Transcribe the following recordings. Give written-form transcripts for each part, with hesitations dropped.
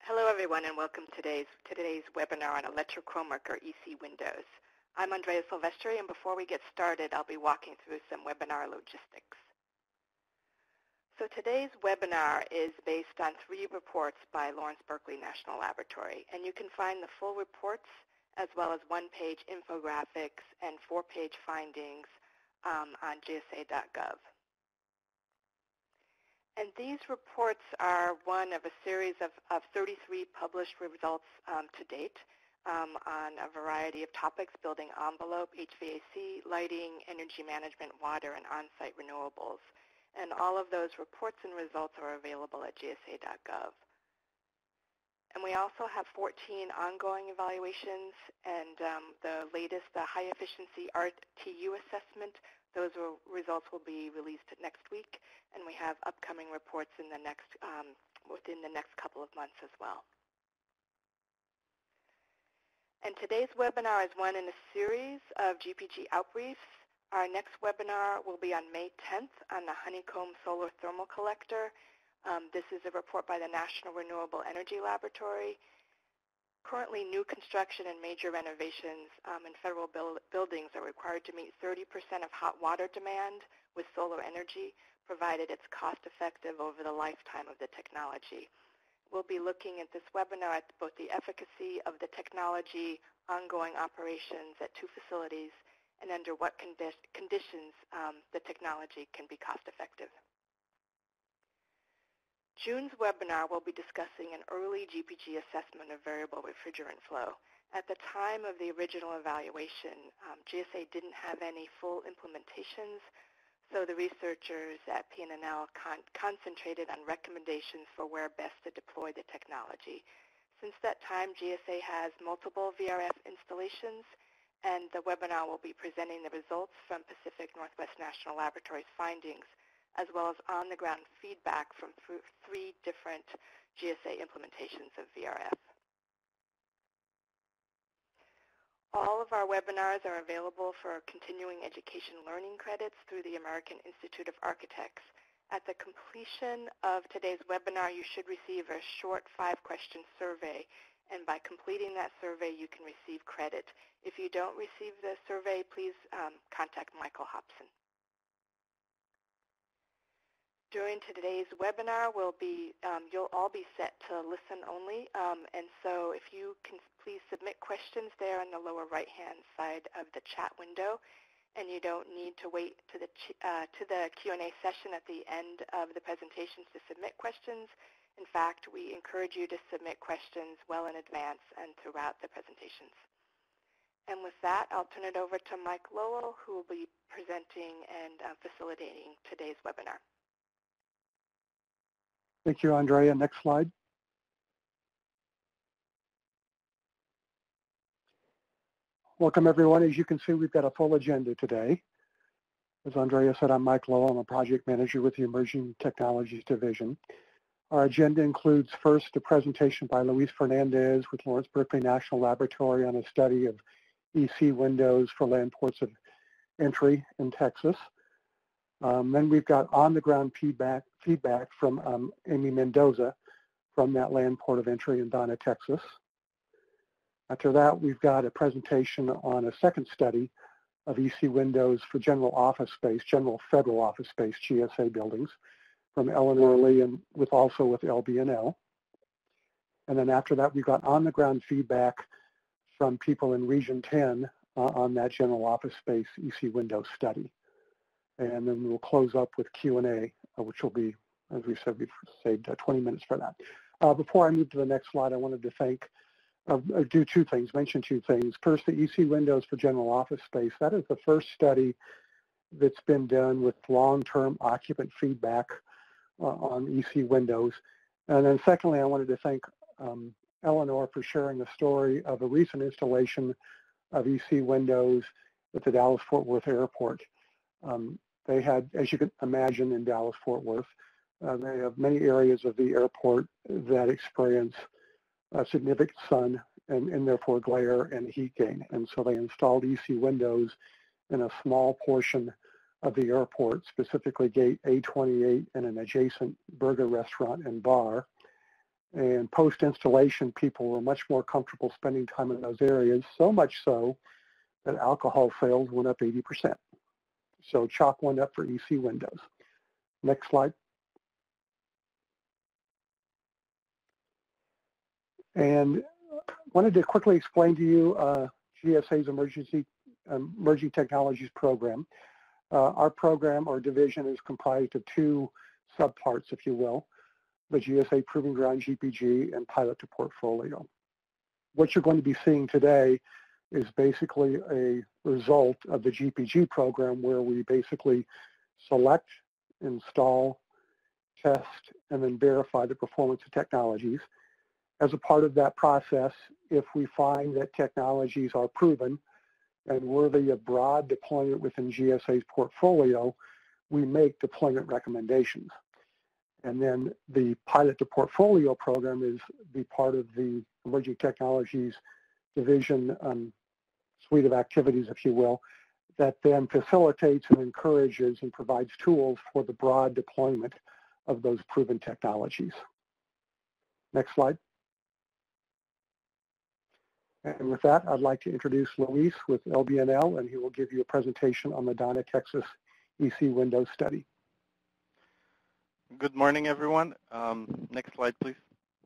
Hello everyone and welcome to today's webinar on Electrochromic or EC windows. I'm Andrea Silvestri, and before we get started I'll be walking through some webinar logistics. So today's webinar is based on 3 reports by Lawrence Berkeley National Laboratory, and you can find the full reports as well as 1-page infographics and 4-page findings on gsa.gov. And these reports are one of a series of 33 published results to date on a variety of topics: building envelope, HVAC, lighting, energy management, water, and on-site renewables. And all of those reports and results are available at gsa.gov. And we also have 14 ongoing evaluations, and the latest, the high efficiency RTU assessment, those results will be released next week, and we have upcoming reports in the next, within the next couple of months as well. And today's webinar is one in a series of GPG Outbriefs. Our next webinar will be on May 10th on the Honeycomb Solar Thermal Collector. This is a report by the National Renewable Energy Laboratory. Currently, new construction and major renovations in federal buildings are required to meet 30% of hot water demand with solar energy, provided it's cost-effective over the lifetime of the technology. We'll be looking at this webinar at both the efficacy of the technology, ongoing operations at 2 facilities, and under what conditions the technology can be cost-effective. June's webinar will be discussing an early GPG assessment of variable refrigerant flow. At the time of the original evaluation, GSA didn't have any full implementations, so the researchers at PNNL concentrated on recommendations for where best to deploy the technology. Since that time, GSA has multiple VRF installations, and the webinar will be presenting the results from Pacific Northwest National Laboratory's findings, as well as on-the-ground feedback from 3 different GSA implementations of VRF. All of our webinars are available for continuing education learning credits through the American Institute of Architects. At the completion of today's webinar, you should receive a short 5-question survey, and by completing that survey, you can receive credit. If you don't receive the survey, please contact Michael Hobson. During today's webinar, you'll all be set to listen only, and so if you can please submit questions there on the lower right-hand side of the chat window, and you don't need to wait to the Q&A session at the end of the presentations to submit questions. In fact, we encourage you to submit questions well in advance and throughout the presentations. And with that, I'll turn it over to Mike Lowell, who will be presenting and facilitating today's webinar. Thank you, Andrea. Next slide. Welcome, everyone. As you can see, we've got a full agenda today. As Andrea said, I'm Mike Lowell. I'm a project manager with the Emerging Technologies Division. Our agenda includes first a presentation by Luis Fernandez with Lawrence Berkeley National Laboratory on a study of EC windows for land ports of entry in Texas. Then we've got on-the-ground feedback from Amy Mendoza from that land port of entry in Donna, Texas. After that, we've got a presentation on a second study of EC windows for general office space, general federal office space, GSA buildings, from Eleanor Lee and also with LBNL. And then after that, we've got on-the-ground feedback from people in Region 10 on that general office space EC window study. And then we'll close up with Q&A, which will be, as we said, we've saved 20 minutes for that. Before I move to the next slide, I wanted to mention 2 things. First, the EC windows for general office space. That is the first study that's been done with long-term occupant feedback on EC windows. And then secondly, I wanted to thank Eleanor for sharing the story of a recent installation of EC windows at the Dallas-Fort Worth Airport. They had, as you can imagine, in Dallas-Fort Worth, they have many areas of the airport that experience significant sun and therefore glare and heat gain. And so they installed EC windows in a small portion of the airport, specifically gate A28 and an adjacent burger restaurant and bar. And post-installation, people were much more comfortable spending time in those areas, so much so that alcohol sales went up 80%. So chalk went up for EC windows. Next slide. And wanted to quickly explain to you GSA's Emerging Technologies program. Our program or division is comprised of two subparts, if you will, the GSA Proving Ground GPG and Pilot to Portfolio. What you're going to be seeing today is basically a result of the GPG program where we basically select, install, test, and then verify the performance of technologies. As a part of that process, if we find that technologies are proven and worthy of broad deployment within GSA's portfolio, we make deployment recommendations. And then the Pilot to Portfolio program is the part of the Emerging Technologies division suite of activities, if you will, that then facilitates and encourages and provides tools for the broad deployment of those proven technologies. Next slide. And with that, I'd like to introduce Luis with LBNL, and he will give you a presentation on the Donna, Texas EC Windows study. Good morning, everyone. Next slide, please.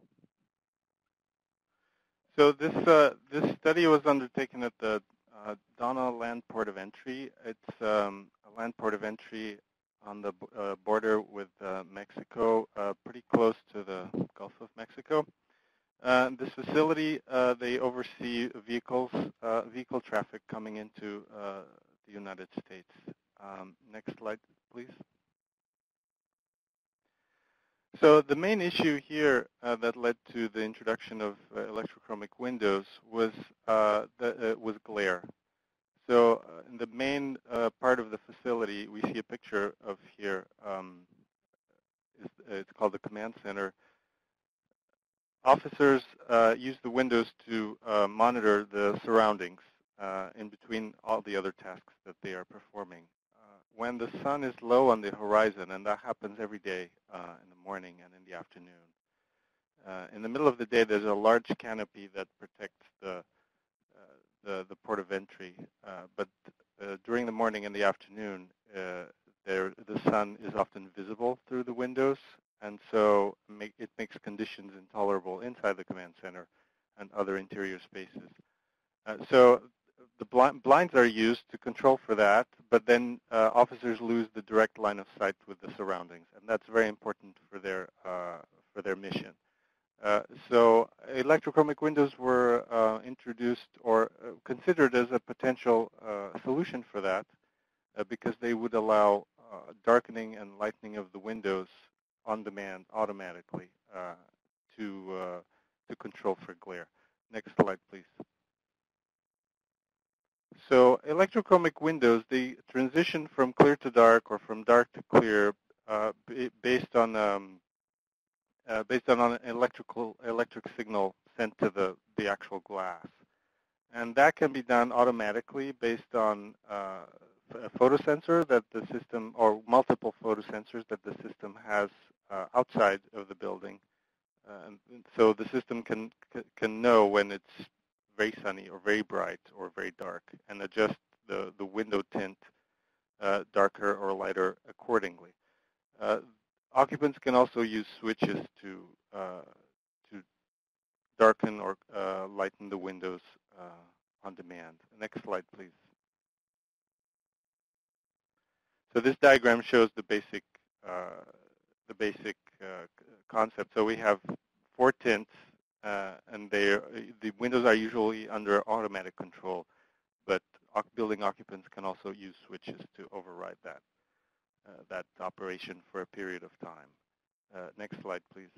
So this study was undertaken at the Donna Land Port of Entry. It's a land port of entry on the border with Mexico, pretty close to the Gulf of Mexico. This facility, they oversee vehicle traffic coming into the United States. Next slide, please. So the main issue here that led to the introduction of electrochromic windows was glare. So in the main part of the facility, we see a picture of here. It's called the command center. Officers use the windows to monitor the surroundings in between all the other tasks that they are performing. When the sun is low on the horizon, and that happens every day in the morning and in the afternoon, in the middle of the day, there's a large canopy that protects the port of entry. But during the morning and the afternoon, the sun is often visible through the windows, and so it makes conditions intolerable inside the command center and other interior spaces. So the blinds are used to control for that, but then officers lose the direct line of sight with the surroundings, and that's very important for their mission. So electrochromic windows were introduced or considered as a potential solution for that because they would allow darkening and lightening of the windows on demand automatically to control for glare. Next slide, please. So electrochromic windows, they transition from clear to dark or from dark to clear based on an electric signal sent to the actual glass. And that can be done automatically based on a photosensor that the system, or multiple photosensors that the system has outside of the building. And so the system can know when it's very sunny or very bright or very dark and adjust the window tint darker or lighter accordingly. Occupants can also use switches to darken or lighten the windows on demand. Next slide, please. So this diagram shows the basic concept. So we have 4 tints, and the windows are usually under automatic control, but building occupants can also use switches to override that operation for a period of time. Next slide, please.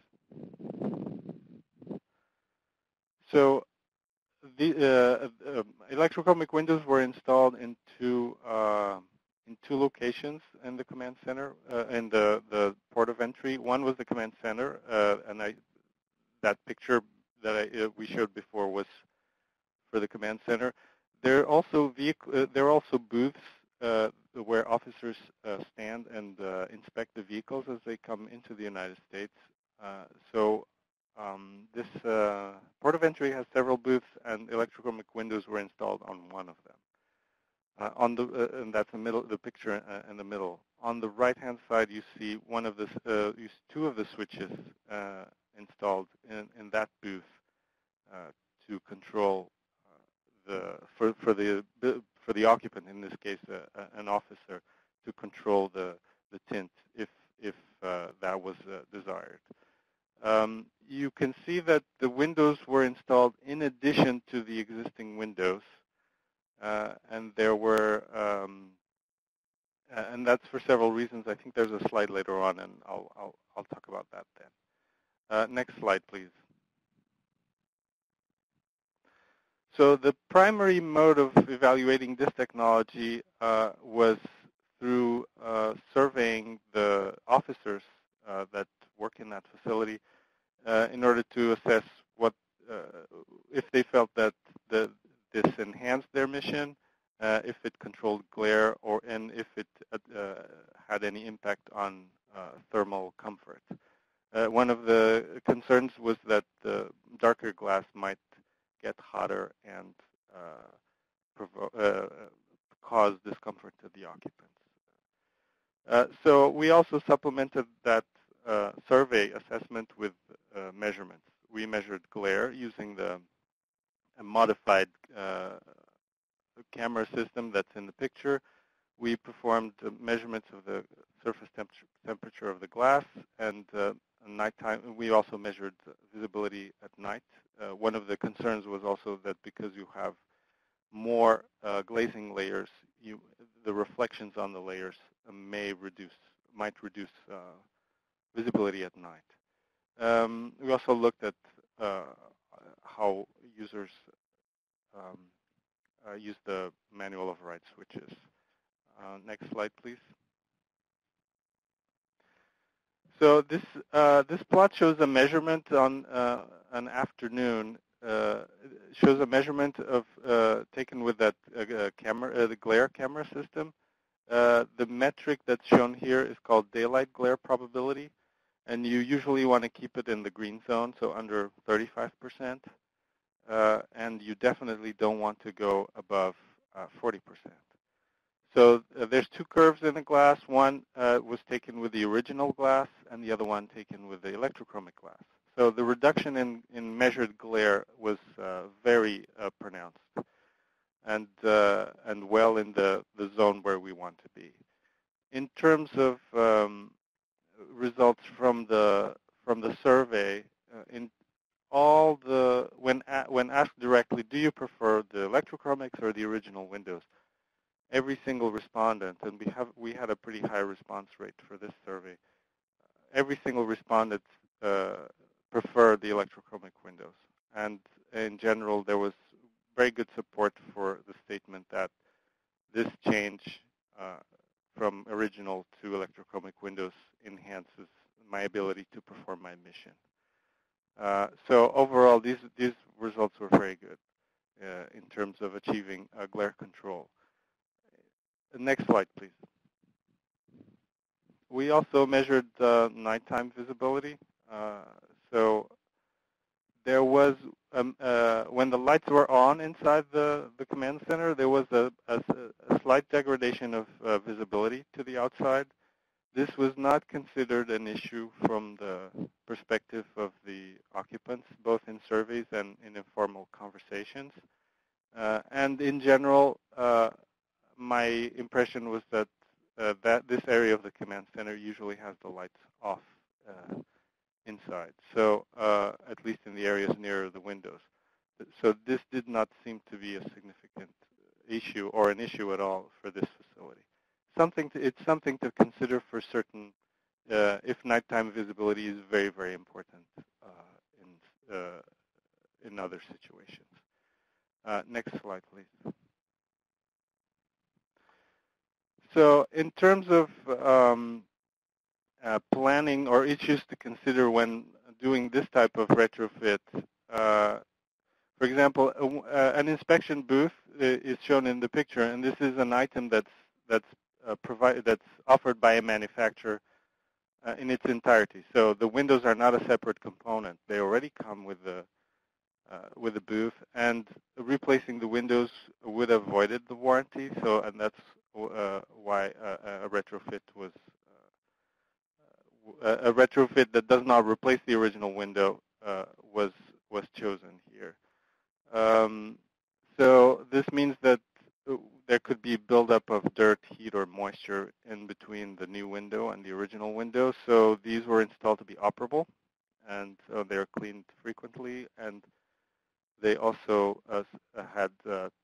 So the electrochromic windows were installed in two locations in the command center, in the port of entry. One was the command center, and that picture that we showed before was for the command center. There are also booths where officers stand and inspect the vehicles as they come into the United States. So This port of entry has several booths, and electrochromic windows were installed on one of them. And that's the picture in the middle. On the right-hand side, you see two of the switches installed in that booth to control for the occupant, in this case, an officer, to control the tint if that was desired. You can see that the windows were installed in addition to the existing windows, and there were, and that's for several reasons. I think there's a slide later on, and I'll talk about that then. Next slide, please. So the primary mode of evaluating this technology was through surveying the officers that work in that facility in order to assess what if they felt that this enhanced their mission, if it controlled glare, and if it had any impact on thermal comfort. One of the concerns was that the darker glass might get hotter and cause discomfort to the occupants. So we also supplemented that survey assessment with measurements. We measured glare using a modified camera system that's in the picture. We performed measurements of the surface temperature of the glass, and nighttime. We also measured visibility at night. One of the concerns was also that because you have more glazing layers, the reflections on the layers might reduce visibility at night. We also looked at how users use the manual override switches. Next slide, please. So this plot shows a measurement on an afternoon. Shows a measurement of taken with that camera, the glare camera system. The metric that's shown here is called daylight glare probability, and you usually want to keep it in the green zone, so under 35%, and you definitely don't want to go above 40%. So there's two curves in the glass. One was taken with the original glass, and the other one taken with the electrochromic glass. So the reduction in measured glare was very pronounced, and well in the zone where we want to be. In terms of results from the survey, when asked directly, do you prefer the electrochromics or the original windows? Every single respondent, and we had a pretty high response rate for this survey. Every single respondent preferred the electrochromic windows, and in general, there was very good support for the statement that this change from original to electrochromic windows enhances my ability to perform my mission. So overall, these results were very good in terms of achieving glare control. Next slide, please. We also measured nighttime visibility. So there was, when the lights were on inside the command center, there was a slight degradation of visibility to the outside. This was not considered an issue from the perspective of the occupants, both in surveys and in informal conversations. And in general, my impression was that this area of the command center usually has the lights off inside, so at least in the areas near the windows. So this did not seem to be a significant issue or an issue at all for this facility. It's something to consider for certain if nighttime visibility is very, very important in other situations. Next slide, please. So in terms of planning or issues to consider when doing this type of retrofit, for example, an inspection booth is shown in the picture, and this is an item that's offered by a manufacturer in its entirety. So the windows are not a separate component. They already come with the booth, and replacing the windows would have voided the warranty. So, and that's why a retrofit was a retrofit that does not replace the original window was chosen here. So this means that there could be buildup of dirt, heat, or moisture in between the new window and the original window. So these were installed to be operable, and so they're cleaned frequently, and they also had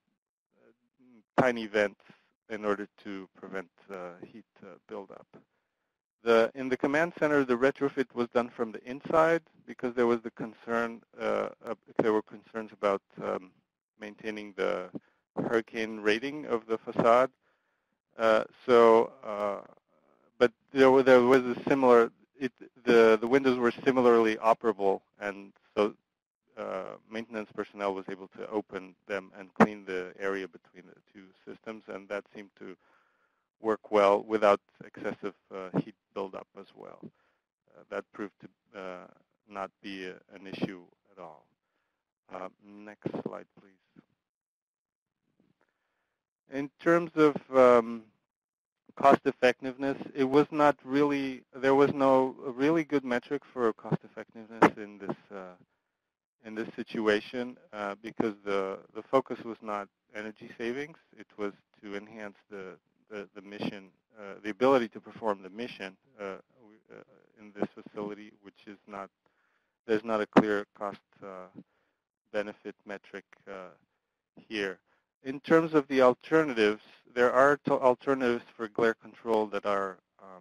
tiny vents in order to prevent heat buildup. In the command center, the retrofit was done from the inside because there was the concern, there were concerns about maintaining the hurricane rating of the facade. But there was a similar, the windows were similarly operable, and so maintenance personnel was able to open them and clean the area between the two systems, and that seemed to work well without excessive heat buildup as well. That proved to not be an issue at all. Next slide, please. In terms of cost effectiveness, it was not really, there was no really good metric for cost effectiveness in this situation because the focus was not energy savings. It was to enhance the mission, the ability to perform the mission in this facility, which is not, there's not a clear cost benefit metric here. In terms of the alternatives, there are alternatives for glare control that are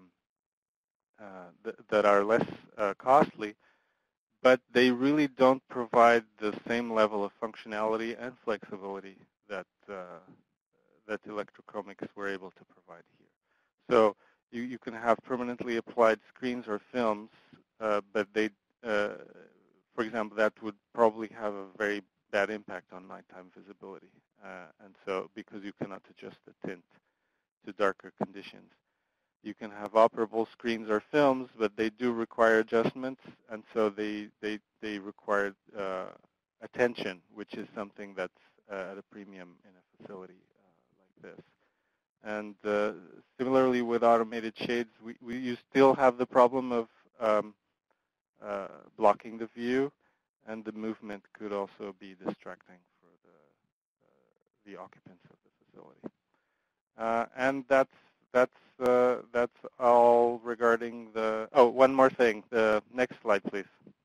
less costly, but they really don't provide the same level of functionality and flexibility that that electrochromics were able to provide here. So you can have permanently applied screens or films, but they, for example, that would probably have a very bad impact on nighttime visibility. And so because you cannot adjust the tint to darker conditions. You can have operable screens or films, but they do require adjustments, and so they require attention, which is something that's at a premium in a facility like this. And similarly with automated shades, you still have the problem of blocking the view, and the movement could also be distracting for the occupants of the facility. And that's all regarding the, oh, one more thing. The next slide, please.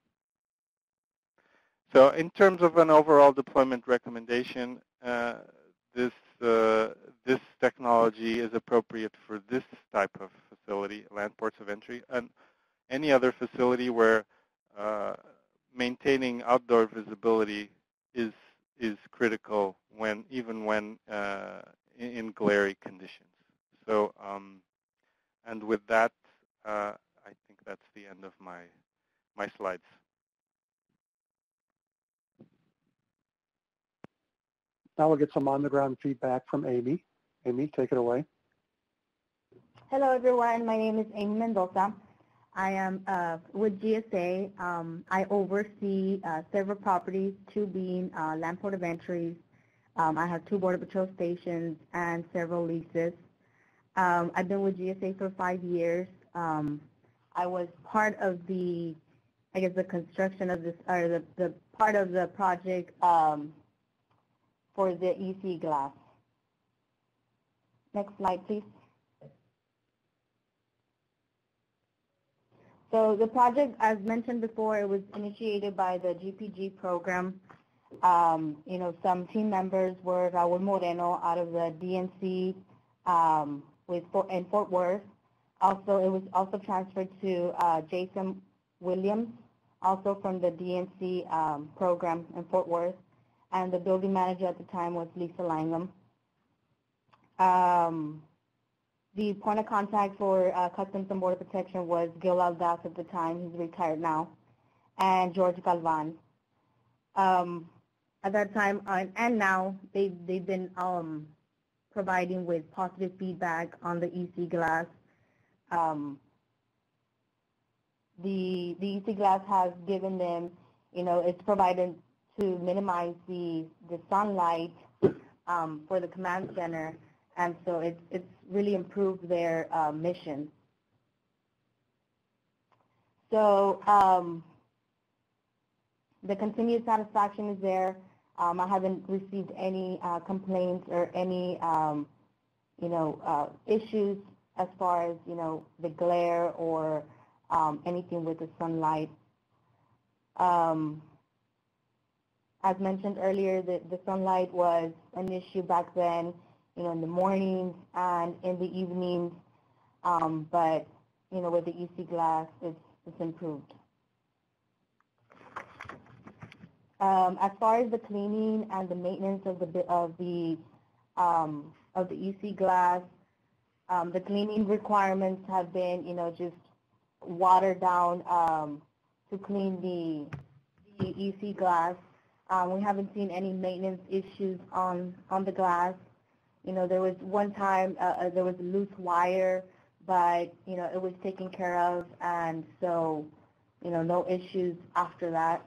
So in terms of an overall deployment recommendation, this technology is appropriate for this type of facility, land ports of entry, and any other facility where maintaining outdoor visibility is critical even when in glary conditions. So, and with that, I think that's the end of my slides. Now we'll get some on-the-ground feedback from Amy. Amy, take it away. Hello, everyone. My name is Amy Mendoza. I am with GSA. I oversee several properties, 2 being land port of entries. I have 2 border patrol stations and several leases. I've been with GSA for 5 years. I was part of the, I guess, the construction of this, or the part of the project for the EC glass. Next slide, please. So the project, as mentioned before, it was initiated by the GPG program. You know, some team members were Raul Moreno out of the DNC in Fort Worth. Also, it was also transferred to Jason Williams, also from the DNC program in Fort Worth. And the building manager at the time was Lisa Langham. The point of contact for Customs and Border Protection was Gil Aldaz at the time, he's retired now, and George Galvan. At that time, and now, they've been providing with positive feedback on the EC glass. the EC glass has given them, it's provided to minimize the sunlight for the command center, and so it's really improved their mission. So the continued satisfaction is there. I haven't received any complaints or any issues as far as the glare or anything with the sunlight. As mentioned earlier, the sunlight was an issue back then, in the mornings and in the evenings, but with the EC glass, it's improved. As far as the cleaning and the maintenance of the EC glass, the cleaning requirements have been, just watered down to clean the EC glass. We haven't seen any maintenance issues on the glass. There was one time there was a loose wire, but it was taken care of, and so no issues after that.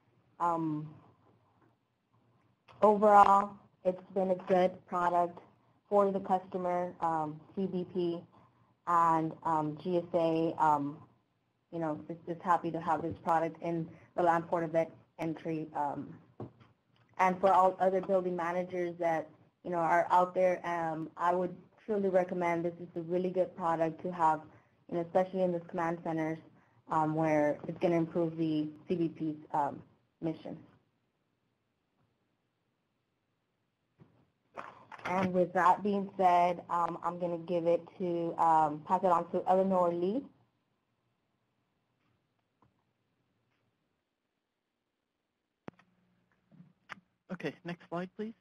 Overall, it's been a good product for the customer, CBP, and GSA, is happy to have this product in the land port of entry. And for all other building managers that, are out there, I would truly recommend this is a really good product to have, especially in the command centers, where it's going to improve the CBP's mission. And with that being said, I'm going to give it to, pass it on to Eleanor Lee. Okay, next slide, please.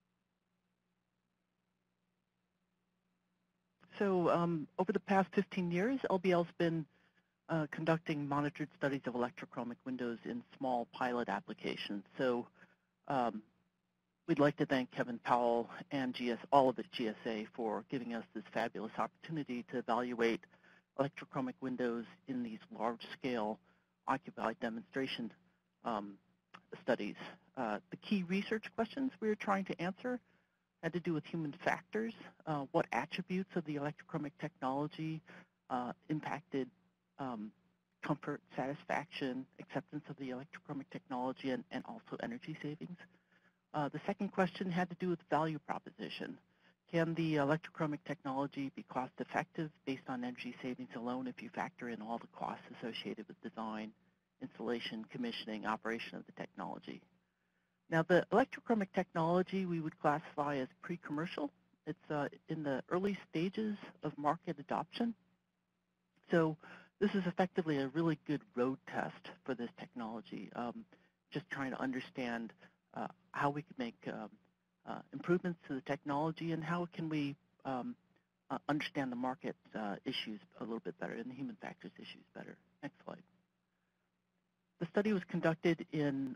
So over the past 15 years, LBL's been conducting monitored studies of electrochromic windows in small pilot applications. So we'd like to thank Kevin Powell and all of it GSA for giving us this fabulous opportunity to evaluate electrochromic windows in these large-scale occupied demonstration studies. The key research questions we were trying to answer had to do with human factors, what attributes of the electrochromic technology impacted comfort, satisfaction, acceptance of the electrochromic technology, and also energy savings. The second question had to do with value proposition. Can the electrochromic technology be cost effective based on energy savings alone if you factor in all the costs associated with design, installation, commissioning, operation of the technology? Now, the electrochromic technology we would classify as pre-commercial. It's in the early stages of market adoption. So this is effectively a really good road test for this technology, just trying to understand how we could make improvements to the technology and how can we understand the market issues a little bit better and the human factors issues better. Next slide. The study was conducted in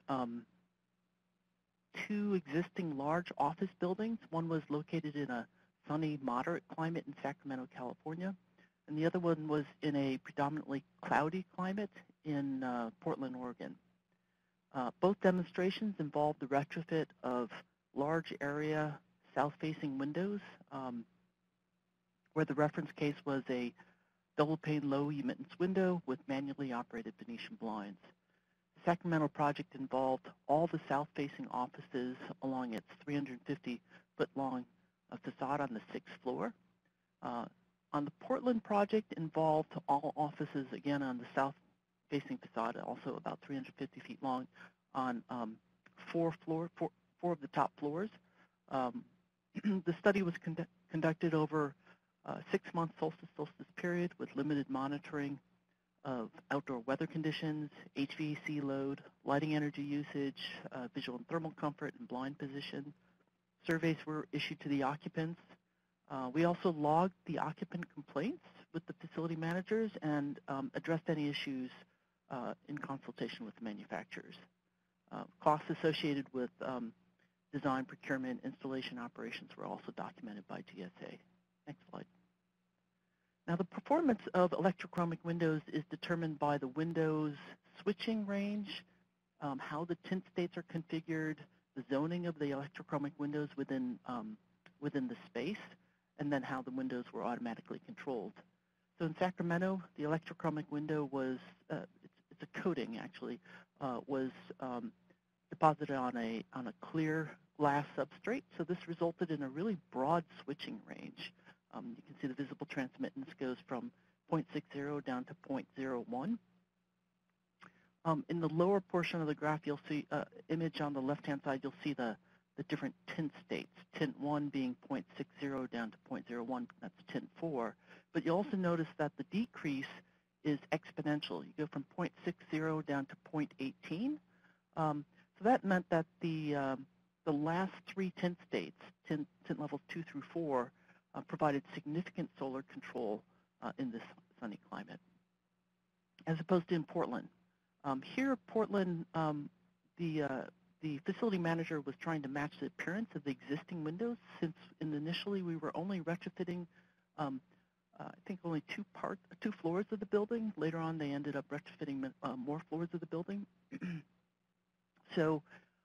2 existing large office buildings. One was located in a sunny, moderate climate in Sacramento, California, and the other one was in a predominantly cloudy climate in Portland, Oregon. Both demonstrations involved the retrofit of large area south-facing windows, where the reference case was a double-pane low-emittance window with manually operated Venetian blinds. The Sacramento project involved all the south-facing offices along its 350-foot-long facade on the 6th floor. On the Portland project involved all offices, again, on the south-facing facade, also about 350 feet long, on 4 of the top floors. The study was conducted over a 6-month solstice period with limited monitoring of outdoor weather conditions, HVAC load, lighting energy usage, visual and thermal comfort, and blind position. Surveys were issued to the occupants. We also logged the occupant complaints with the facility managers and addressed any issues in consultation with the manufacturers. Costs associated with design, procurement, installation operations were also documented by GSA. Next slide. Now, the performance of electrochromic windows is determined by the window's switching range, how the tint states are configured, the zoning of the electrochromic windows within the space, and then how the windows were automatically controlled. So in Sacramento, the electrochromic window was, it's a coating actually, was deposited on a clear glass substrate. So this resulted in a really broad switching range. You can see the visible transmittance goes from 0.60 down to 0.01. In the lower portion of the graph, you'll see image on the left-hand side, you'll see the different tint states. Tint 1 being 0.60 down to 0.01, that's tint 4. But you'll also notice that the decrease is exponential. You go from 0.60 down to 0.18. So that meant that the last three tint states, tint levels 2 through 4, provided significant solar control in this sunny climate, as opposed to in Portland. Here, Portland, the facility manager was trying to match the appearance of the existing windows, since initially we were only retrofitting, I think only two floors of the building. Later on, they ended up retrofitting more floors of the building. So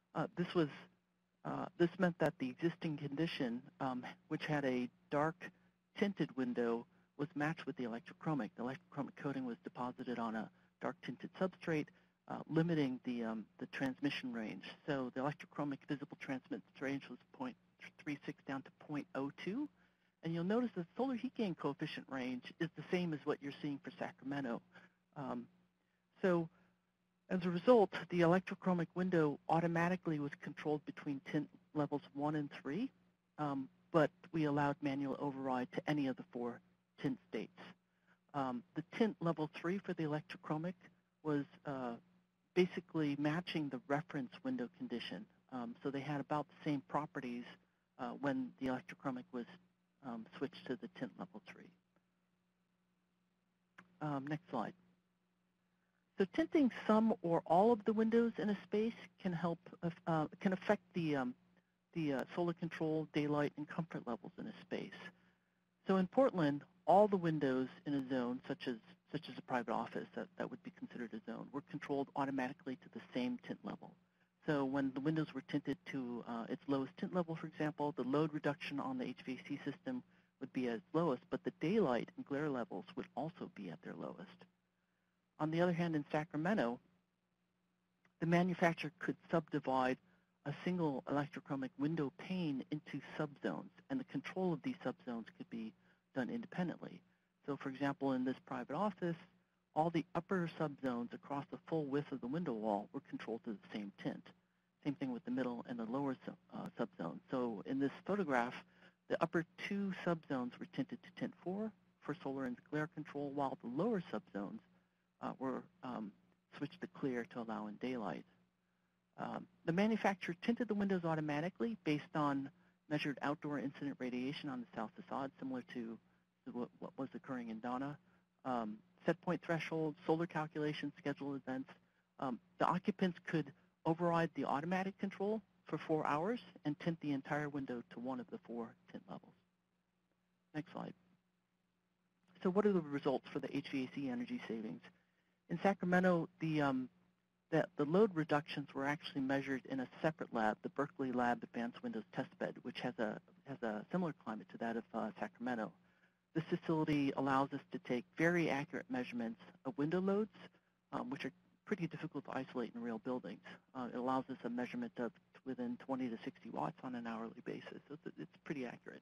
this meant that the existing condition, which had a dark tinted window, was matched with the electrochromic. The electrochromic coating was deposited on a dark tinted substrate, limiting the transmission range. So the electrochromic visible transmittance range was 0.36 down to 0.02. And you'll notice the solar heat gain coefficient range is the same as what you're seeing for Sacramento. So as a result, the electrochromic window automatically was controlled between tint levels 1 and 3, but we allowed manual override to any of the 4 tint states. The tint level 3 for the electrochromic was basically matching the reference window condition. So they had about the same properties when the electrochromic was switched to the tint level 3. Next slide. So tinting some or all of the windows in a space can affect the solar control, daylight, and comfort levels in a space. So in Portland, all the windows in a zone, such as a private office that would be considered a zone, were controlled automatically to the same tint level. So when the windows were tinted to its lowest tint level, for example, the load reduction on the HVAC system would be at its lowest, but the daylight and glare levels would also be at their lowest. On the other hand, in Sacramento, the manufacturer could subdivide a single electrochromic window pane into subzones, and the control of these subzones could be done independently. So for example, in this private office, all the upper subzones across the full width of the window wall were controlled to the same tint. Same thing with the middle and the lower subzones. So in this photograph, the upper 2 subzones were tinted to tint 4 for solar and glare control, while the lower subzones were switched to clear to allow in daylight. The manufacturer tinted the windows automatically based on measured outdoor incident radiation on the south facade, similar to what was occurring in Donna. Set point thresholds, solar calculations, schedule events. The occupants could override the automatic control for 4 hours and tint the entire window to one of the 4 tint levels. Next slide. So what are the results for the HVAC energy savings? In Sacramento, the load reductions were actually measured in a separate lab, the Berkeley Lab Advanced Windows Testbed, which has a similar climate to that of Sacramento. This facility allows us to take very accurate measurements of window loads, which are pretty difficult to isolate in real buildings. It allows us a measurement of within 20 to 60 watts on an hourly basis. So it's pretty accurate.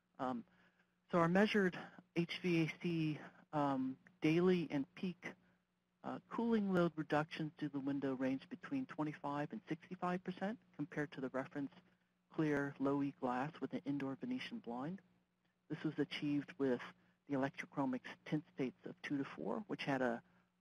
So our measured HVAC daily and peak cooling load reductions to the window range between 25 and 65% compared to the reference clear low-E glass with an indoor Venetian blind. This was achieved with the electrochromics tint states of 2 to 4, which had a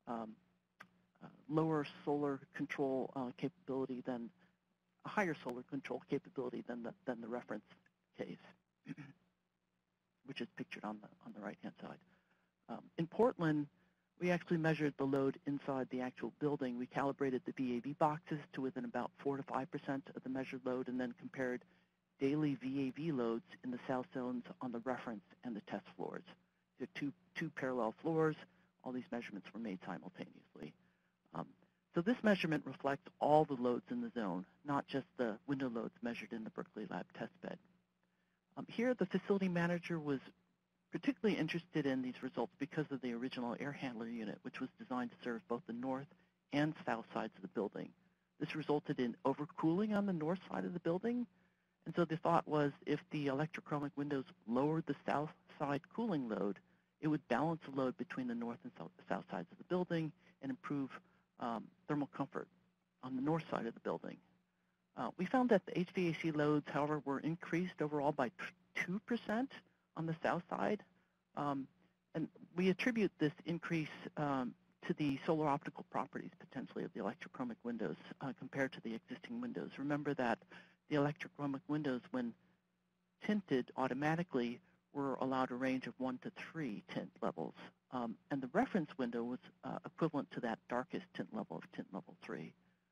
lower solar control capability than a higher solar control capability than the reference case, which is pictured on the right-hand side. In Portland, we actually measured the load inside the actual building. We calibrated the VAV boxes to within about 4 to 5% of the measured load, and then compared daily VAV loads in the south zones on the reference and the test floors. There are 2 parallel floors. All these measurements were made simultaneously. So this measurement reflects all the loads in the zone, not just the window loads measured in the Berkeley Lab testbed. Here, the facility manager was particularly interested in these results because of the original air handler unit, which was designed to serve both the north and south sides of the building. This resulted in overcooling on the north side of the building, and so the thought was if the electrochromic windows lowered the south side cooling load, it would balance the load between the north and south sides of the building and improve thermal comfort on the north side of the building. We found that the HVAC loads, however, were increased overall by 2% on the south side, and we attribute this increase to the solar optical properties, potentially, of the electrochromic windows compared to the existing windows. Remember that the electrochromic windows, when tinted automatically, were allowed a range of 1 to 3 tint levels, and the reference window was equivalent to that darkest tint level of tint level 3.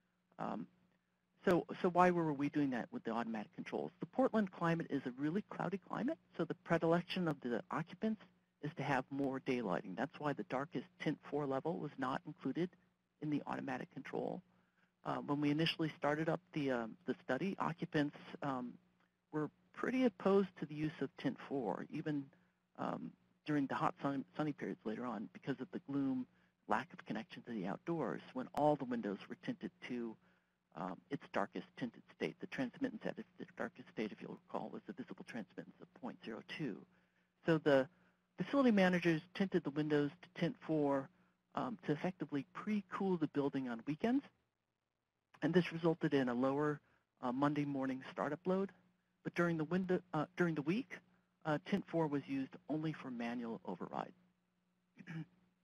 So why were we doing that with the automatic controls? The Portland climate is a really cloudy climate, so the predilection of the occupants is to have more daylighting. That's why the darkest tint 4 level was not included in the automatic control. When we initially started up the study, occupants were pretty opposed to the use of tint 4, even during the hot sunny periods later on, because of the gloom, lack of connection to the outdoors, when all the windows were tinted to its darkest tinted state. The transmittance at its darkest state, if you'll recall, was the visible transmittance of 0.02. So the facility managers tinted the windows to tint 4 to effectively pre-cool the building on weekends, and this resulted in a lower Monday morning startup load. But during the week, tint 4 was used only for manual override. Let's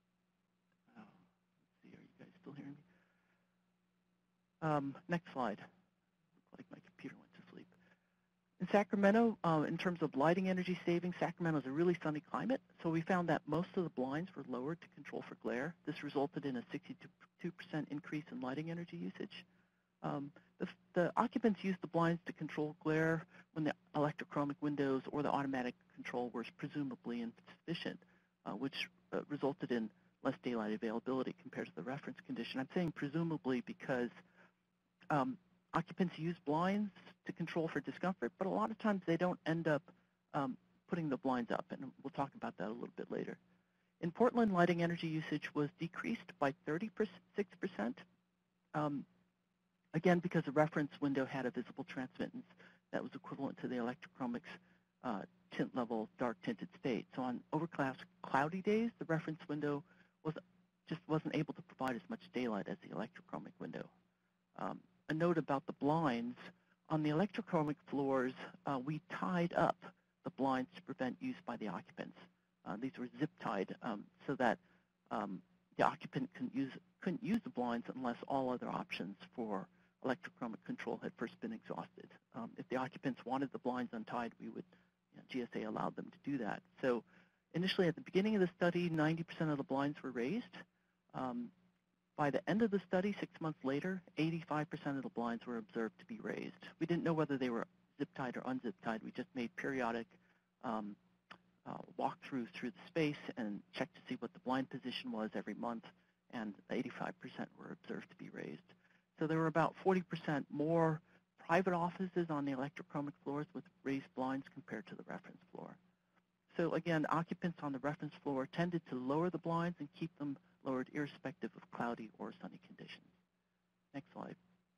see, are you guys still hearing me? Next slide. Looks like my computer went to sleep. In Sacramento, in terms of lighting energy savings, Sacramento is a really sunny climate, so we found that most of the blinds were lowered to control for glare. This resulted in a 62% increase in lighting energy usage. The occupants used the blinds to control glare when the electrochromic windows or the automatic control were presumably insufficient, which resulted in less daylight availability compared to the reference condition. I'm saying presumably because occupants use blinds to control for discomfort, but a lot of times they don't end up putting the blinds up, and we'll talk about that a little bit later. In Portland, lighting energy usage was decreased by 36%, again because the reference window had a visible transmittance that was equivalent to the electrochromic's tint level dark tinted state. So on overcast cloudy days, the reference window just wasn't able to provide as much daylight as the electrochromic window. A note about the blinds. On the electrochromic floors, we tied up the blinds to prevent use by the occupants. These were zip-tied so that the occupant couldn't use the blinds unless all other options for electrochromic control had first been exhausted. If the occupants wanted the blinds untied, we would, GSA allowed them to do that. So initially at the beginning of the study, 90% of the blinds were raised. By the end of the study, 6 months later, 85% of the blinds were observed to be raised. We didn't know whether they were zip-tied or unzip-tied. We just made periodic walkthroughs through the space and checked to see what the blind position was every month, and 85% were observed to be raised. So there were about 40% more private offices on the electrochromic floors with raised blinds compared to the reference floor. So again, occupants on the reference floor tended to lower the blinds and keep them lowered irrespective of cloudy or sunny conditions. Next slide.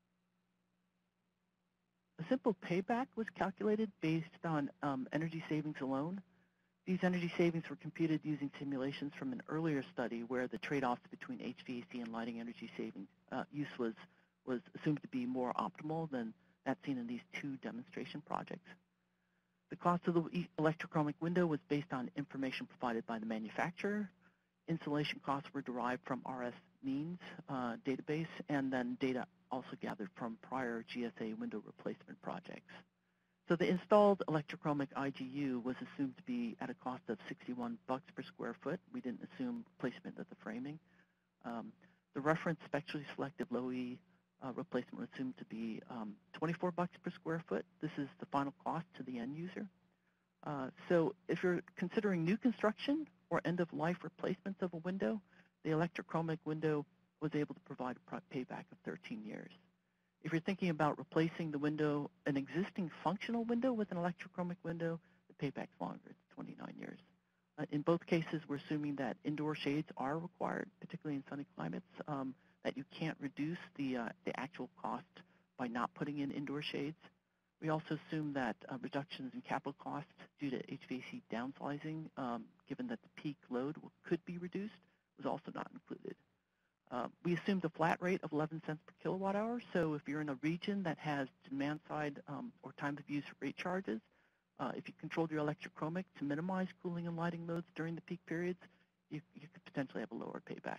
A simple payback was calculated based on energy savings alone. These energy savings were computed using simulations from an earlier study where the trade-offs between HVAC and lighting energy savings use was assumed to be more optimal than that seen in these two demonstration projects. The cost of the electrochromic window was based on information provided by the manufacturer. Installation costs were derived from RS means database, and then data also gathered from prior GSA window replacement projects. So the installed electrochromic IGU was assumed to be at a cost of $61 per square foot. We didn't assume placement of the framing. The reference spectrally selective low-E replacement was assumed to be $24 per square foot. This is the final cost to the end user. So if you're considering new construction or end-of-life replacements of a window, the electrochromic window was able to provide a payback of 13 years. If you're thinking about replacing the window, an existing functional window with an electrochromic window, the payback's longer, it's 29 years. In both cases, we're assuming that indoor shades are required, particularly in sunny climates, that you can't reduce the actual cost by not putting in indoor shades. We also assume that reductions in capital costs due to HVAC downsizing, given that the peak load could be reduced, was also not included. We assumed a flat rate of 11 cents per kilowatt hour, so if you're in a region that has demand side or time of use rate charges, if you controlled your electrochromic to minimize cooling and lighting loads during the peak periods, you could potentially have a lower payback.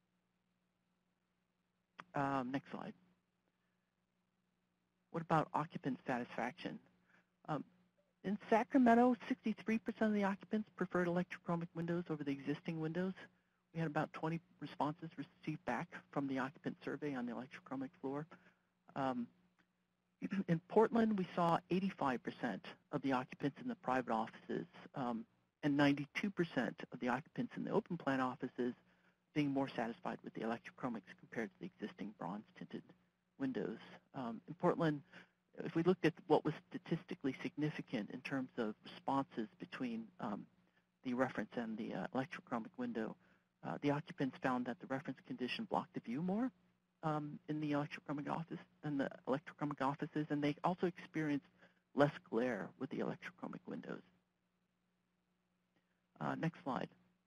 Next slide. What about occupant satisfaction? In Sacramento, 63% of the occupants preferred electrochromic windows over the existing windows. We had about 20 responses received back from the occupant survey on the electrochromic floor. In Portland, we saw 85% of the occupants in the private offices and 92% of the occupants in the open plan offices being more satisfied with the electrochromics compared to the existing bronze-tinted windows. In Portland, if we looked at what was statistically significant in terms of responses between the reference and the electrochromic window, the occupants found that the reference condition blocked the view more in the electrochromic offices, and they also experienced less glare with the electrochromic windows. Next slide.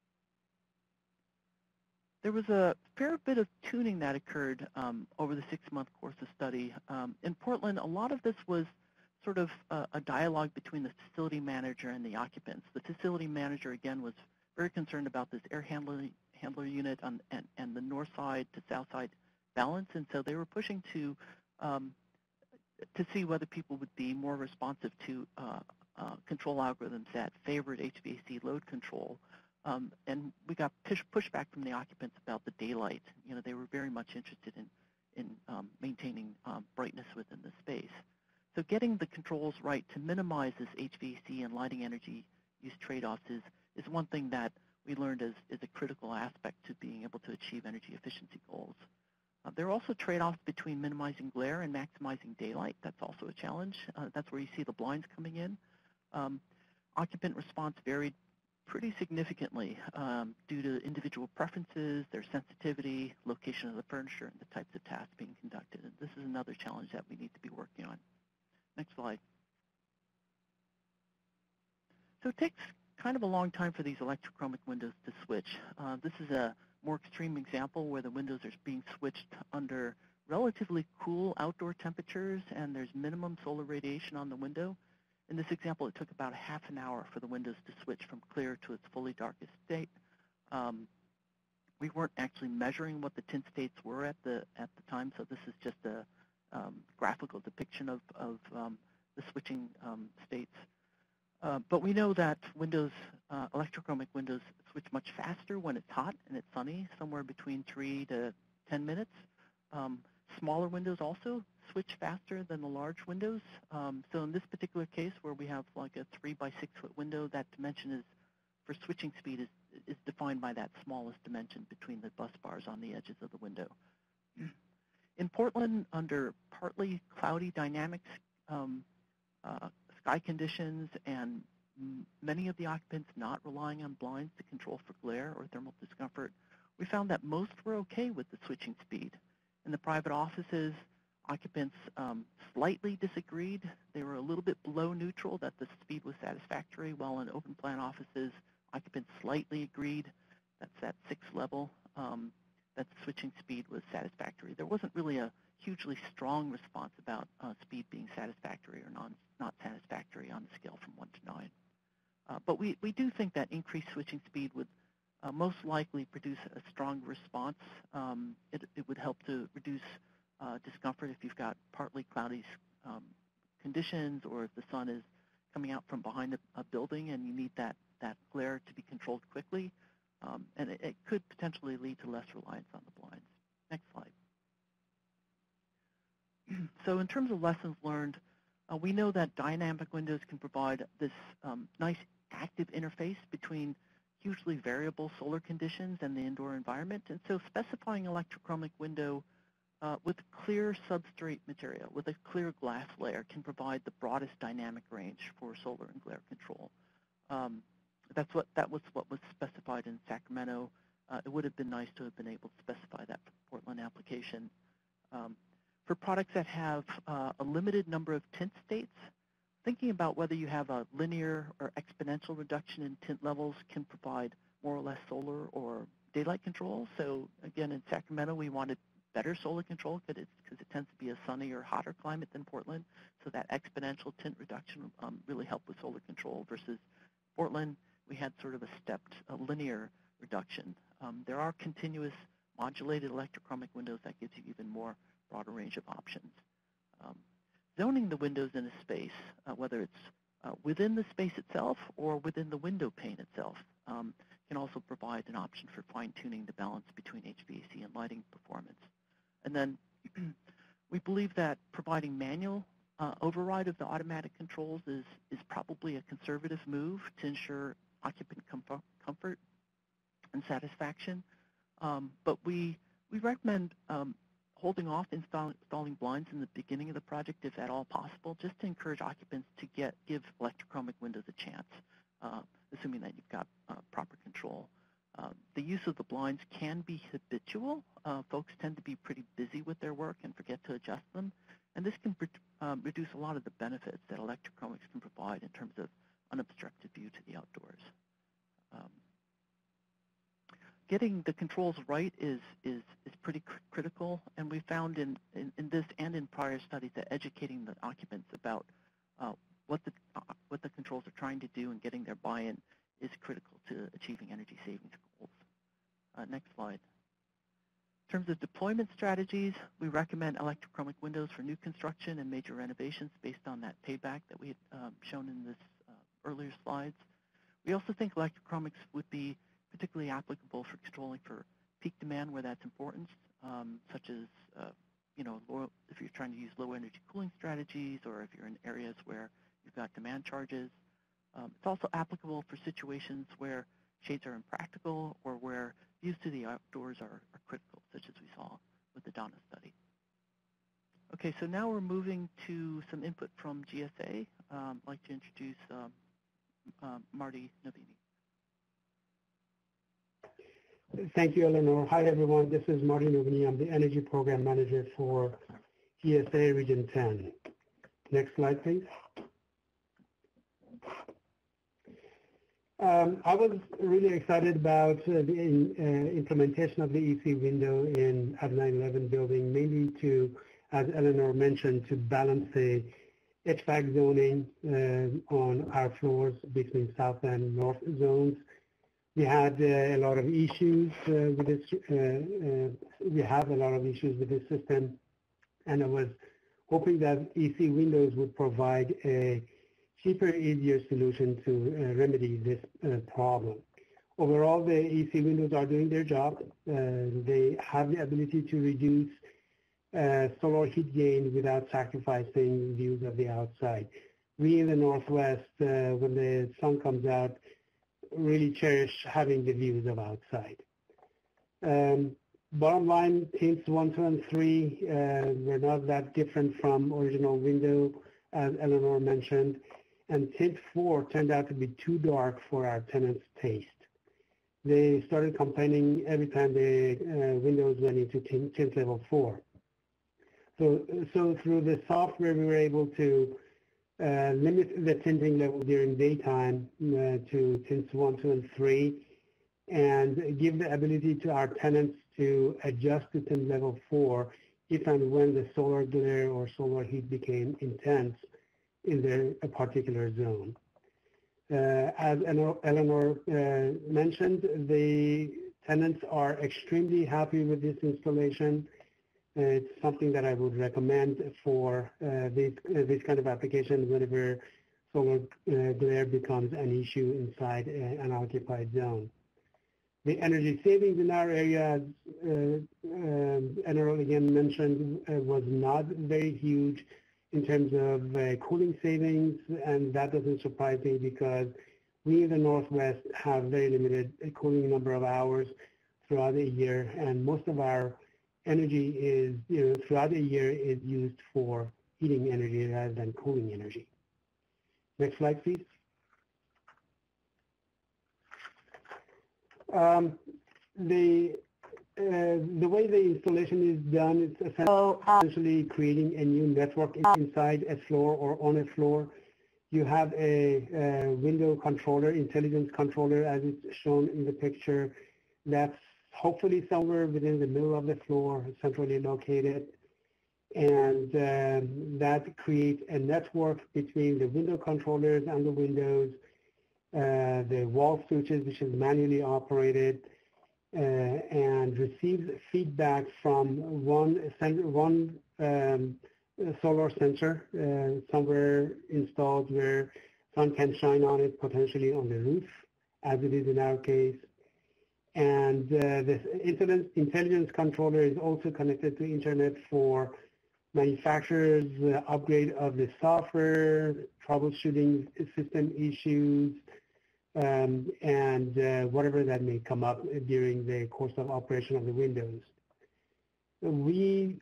There was a fair bit of tuning that occurred over the 6-month course of study. In Portland, a lot of this was sort of a dialogue between the facility manager and the occupants. The facility manager, again, was very concerned about this air handler unit and the north side to south side balance, and so they were pushing to see whether people would be more responsive to control algorithms that favored HVAC load control. And we got pushback from the occupants about the daylight. You know, they were very much interested in maintaining brightness within the space. So getting the controls right to minimize this HVAC and lighting energy use trade-offs is one thing that we learned is a critical aspect to being able to achieve energy efficiency goals. There are also trade-offs between minimizing glare and maximizing daylight. That's also a challenge. That's where you see the blinds coming in. Occupant response varied pretty significantly due to individual preferences, their sensitivity, location of the furniture, and the types of tasks being conducted. And this is another challenge that we need to be working on. Next slide. So it takes kind of a long time for these electrochromic windows to switch. This is a more extreme example where the windows are being switched under relatively cool outdoor temperatures and there's minimum solar radiation on the window. In this example, it took about a half an hour for the windows to switch from clear to its fully darkest state. We weren't actually measuring what the tint states were at the time, so this is just a graphical depiction of the switching states. But we know that windows, electrochromic windows, switch much faster when it's hot and it's sunny, somewhere between 3 to 10 minutes. Smaller windows also switch faster than the large windows. So in this particular case, where we have like a 3 by 6 foot window, that dimension is for switching speed is defined by that smallest dimension between the bus bars on the edges of the window. In Portland, under partly cloudy dynamic sky conditions and many of the occupants not relying on blinds to control for glare or thermal discomfort, we found that most were okay with the switching speed. In the private offices, occupants slightly disagreed. They were a little bit below neutral that the speed was satisfactory, while in open plan offices, occupants slightly agreed, that's at 6th level, that the switching speed was satisfactory. There wasn't really a hugely strong response about speed being satisfactory or not satisfactory on the scale from 1 to 9. But we do think that increased switching speed would most likely produce a strong response. It would help to reduce discomfort if you've got partly cloudy conditions or if the sun is coming out from behind a building and you need that glare to be controlled quickly. And it could potentially lead to less reliance on the blinds. Next slide. So in terms of lessons learned, we know that dynamic windows can provide this nice active interface between hugely variable solar conditions and the indoor environment, and so specifying electrochromic window with clear substrate material, with a clear glass layer, can provide the broadest dynamic range for solar and glare control. That was what was specified in Sacramento. It would have been nice to have been able to specify that for the Portland application. For products that have a limited number of tint states, thinking about whether you have a linear or exponential reduction in tint levels can provide more or less solar or daylight control. So again, in Sacramento, we wanted better solar control because it tends to be a sunnier, hotter climate than Portland. So that exponential tint reduction really helped with solar control versus Portland, we had sort of a stepped, linear reduction. There are continuous modulated electrochromic windows that gives you even more broader range of options. Zoning the windows in a space, whether it's within the space itself or within the window pane itself, can also provide an option for fine-tuning the balance between HVAC and lighting performance. And then we believe that providing manual override of the automatic controls is probably a conservative move to ensure occupant comfort and satisfaction. But we recommend holding off installing blinds in the beginning of the project, if at all possible, just to encourage occupants to give electrochromic windows a chance, assuming that you've got proper control. The use of the blinds can be habitual. Folks tend to be pretty busy with their work and forget to adjust them. And this can reduce a lot of the benefits that electrochromics can provide in terms of unobstructed view to the outdoors. Getting the controls right is pretty critical, and we found in this and in prior studies that educating the occupants about what the controls are trying to do and getting their buy-in is critical to achieving energy savings goals. Next slide. In terms of deployment strategies, we recommend electrochromic windows for new construction and major renovations based on that payback that we had shown in this earlier slides. We also think electrochromics would be particularly applicable for controlling for peak demand where that's important, such as if you're trying to use low energy cooling strategies or if you're in areas where you've got demand charges. It's also applicable for situations where shades are impractical or where views to the outdoors are critical, such as we saw with the Donna study. Okay, so now we're moving to some input from GSA. I'd like to introduce Marty Navini. Thank you, Eleanor. Hi, everyone. This is Marty Navini. I'm the Energy Program Manager for GSA Region 10. Next slide, please. I was really excited about the implementation of the EC window in at 911 building, mainly to, as Eleanor mentioned, to balance the HVAC zoning on our floors between south and north zones. We had a lot of issues with this. We have a lot of issues with this system, and I was hoping that EC windows would provide a cheaper, easier solution to remedy this problem. Overall, the EC windows are doing their job. They have the ability to reduce solar heat gain without sacrificing views of the outside. We in the Northwest, when the sun comes out, really cherish having the views of outside. Bottom line, tints 1, 2, and 3 were not that different from original window, as Eleanor mentioned. And tint 4 turned out to be too dark for our tenants' taste. They started complaining every time the windows went into tint level 4. So through the software, we were able to limit the tinting level during daytime to tints 1, 2, and 3, and give the ability to our tenants to adjust to tint level 4 if and when the solar glare or solar heat became intense in their particular zone. As Eleanor mentioned, the tenants are extremely happy with this installation. It's something that I would recommend for this kind of application whenever solar glare becomes an issue inside an occupied zone. The energy savings in our area, as Eleanor again mentioned, was not very huge in terms of cooling savings, and that doesn't surprise me because We in the Northwest have very limited cooling number of hours throughout the year, and most of our energy is, throughout the year is used for heating energy rather than cooling energy. Next slide, please. The way the installation is done is essentially creating a new network inside a floor or on a floor. You have a window controller, intelligence controller, as it's shown in the picture, that's hopefully somewhere within the middle of the floor, centrally located. And that creates a network between the window controllers and the windows, the wall switches, which is manually operated, and receives feedback from one solar sensor somewhere installed where sun can shine on it, potentially on the roof, as it is in our case. And this intelligence controller is also connected to internet for manufacturers' upgrade of the software, troubleshooting system issues, and whatever that may come up during the course of operation of the windows. We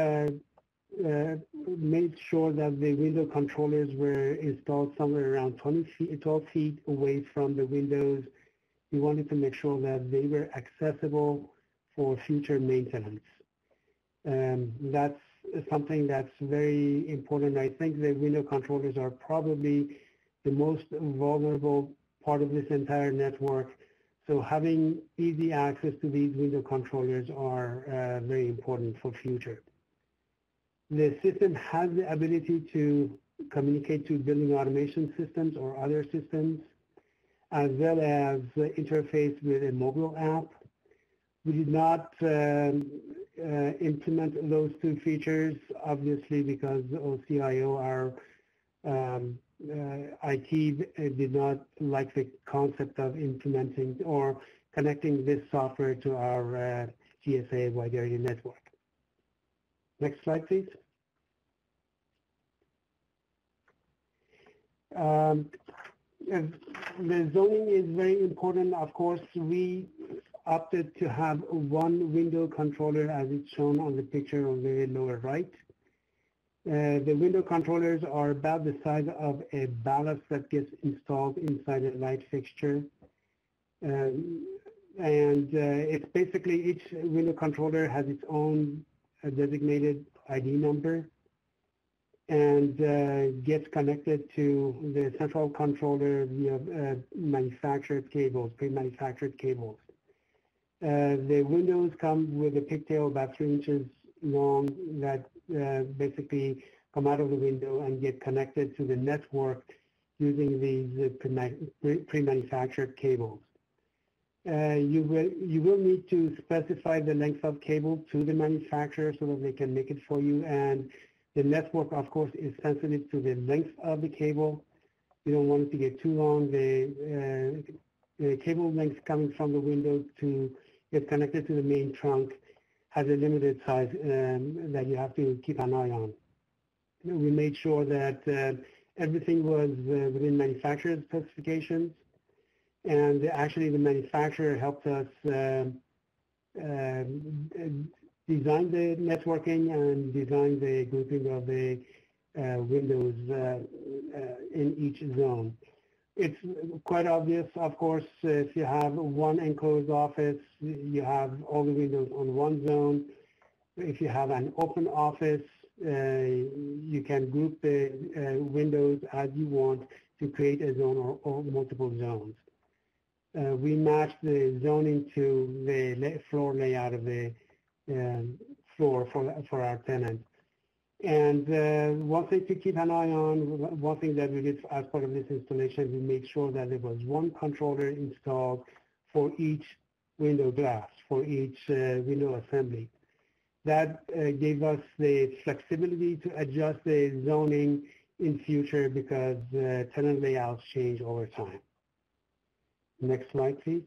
made sure that the window controllers were installed somewhere around 12 feet away from the windows. We wanted to make sure that they were accessible for future maintenance. That's something that's very important. I think the window controllers are probably the most vulnerable part of this entire network. So having easy access to these window controllers are very important for future. The system has the ability to communicate to building automation systems or other systems, as well as interface with a mobile app. We did not implement those two features, obviously, because OCIO, our IT, did not like the concept of implementing or connecting this software to our GSA wide area network. Next slide, please. The zoning is very important. Of course, we opted to have one window controller, as it's shown on the picture on the lower right. The window controllers are about the size of a ballast that gets installed inside a light fixture. It's basically each window controller has its own designated ID number and gets connected to the central controller via manufactured cables, pre-manufactured cables. The windows come with a pigtail about 3 inches long that basically come out of the window and get connected to the network using these pre-manufactured cables. You will need to specify the length of cable to the manufacturer so that they can make it for you, and the network, of course, is sensitive to the length of the cable. You don't want it to get too long. The cable length coming from the window to get connected to the main trunk has a limited size that you have to keep an eye on. We made sure that everything was within manufacturer's specifications, and actually the manufacturer helped us design the networking and design the grouping of the windows in each zone. It's quite obvious, of course, if you have one enclosed office, you have all the windows on one zone. If you have an open office, you can group the windows as you want to create a zone or multiple zones. We matched the zoning to the floor layout of the floor for our tenant. And one thing to keep an eye on, one thing that we did as part of this installation, we made sure that there was one controller installed for each window glass, for each window assembly. That gave us the flexibility to adjust the zoning in future because tenant layouts change over time. Next slide, please.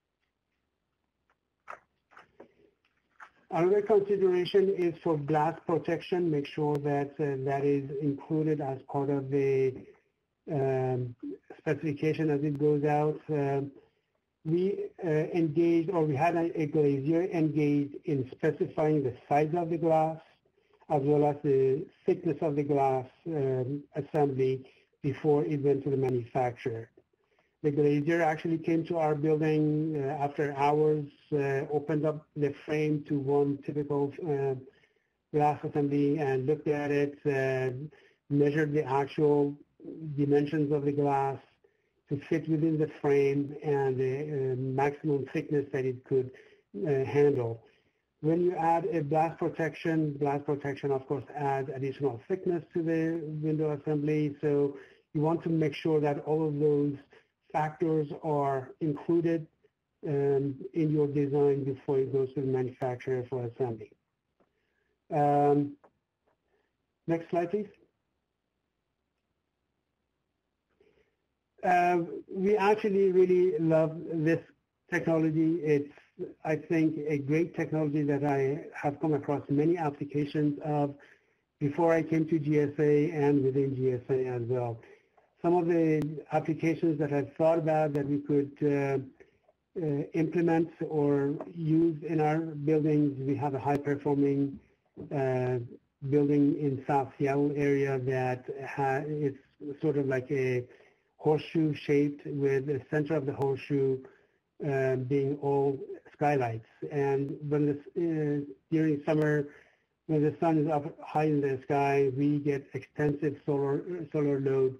Another consideration is for blast protection. Make sure that that is included as part of the specification as it goes out. We engaged, or we had a glazier engaged in specifying the size of the glass as well as the thickness of the glass assembly before it went to the manufacturer. The glazier actually came to our building after hours, opened up the frame to one typical glass assembly and looked at it, measured the actual dimensions of the glass to fit within the frame and the maximum thickness that it could handle. When you add a blast protection of course adds additional thickness to the window assembly. So you want to make sure that all of those factors are included in your design before it goes to the manufacturer for assembly. Next slide, please. We actually really love this technology. It's, I think, a great technology that I have come across many applications of before I came to GSA and within GSA as well. Some of the applications that I've thought about that we could implement or use in our buildings, we have a high-performing building in South Seattle area that it's sort of like a horseshoe shaped with the center of the horseshoe being all skylights. And when this, during summer, when the sun is up high in the sky, we get extensive solar load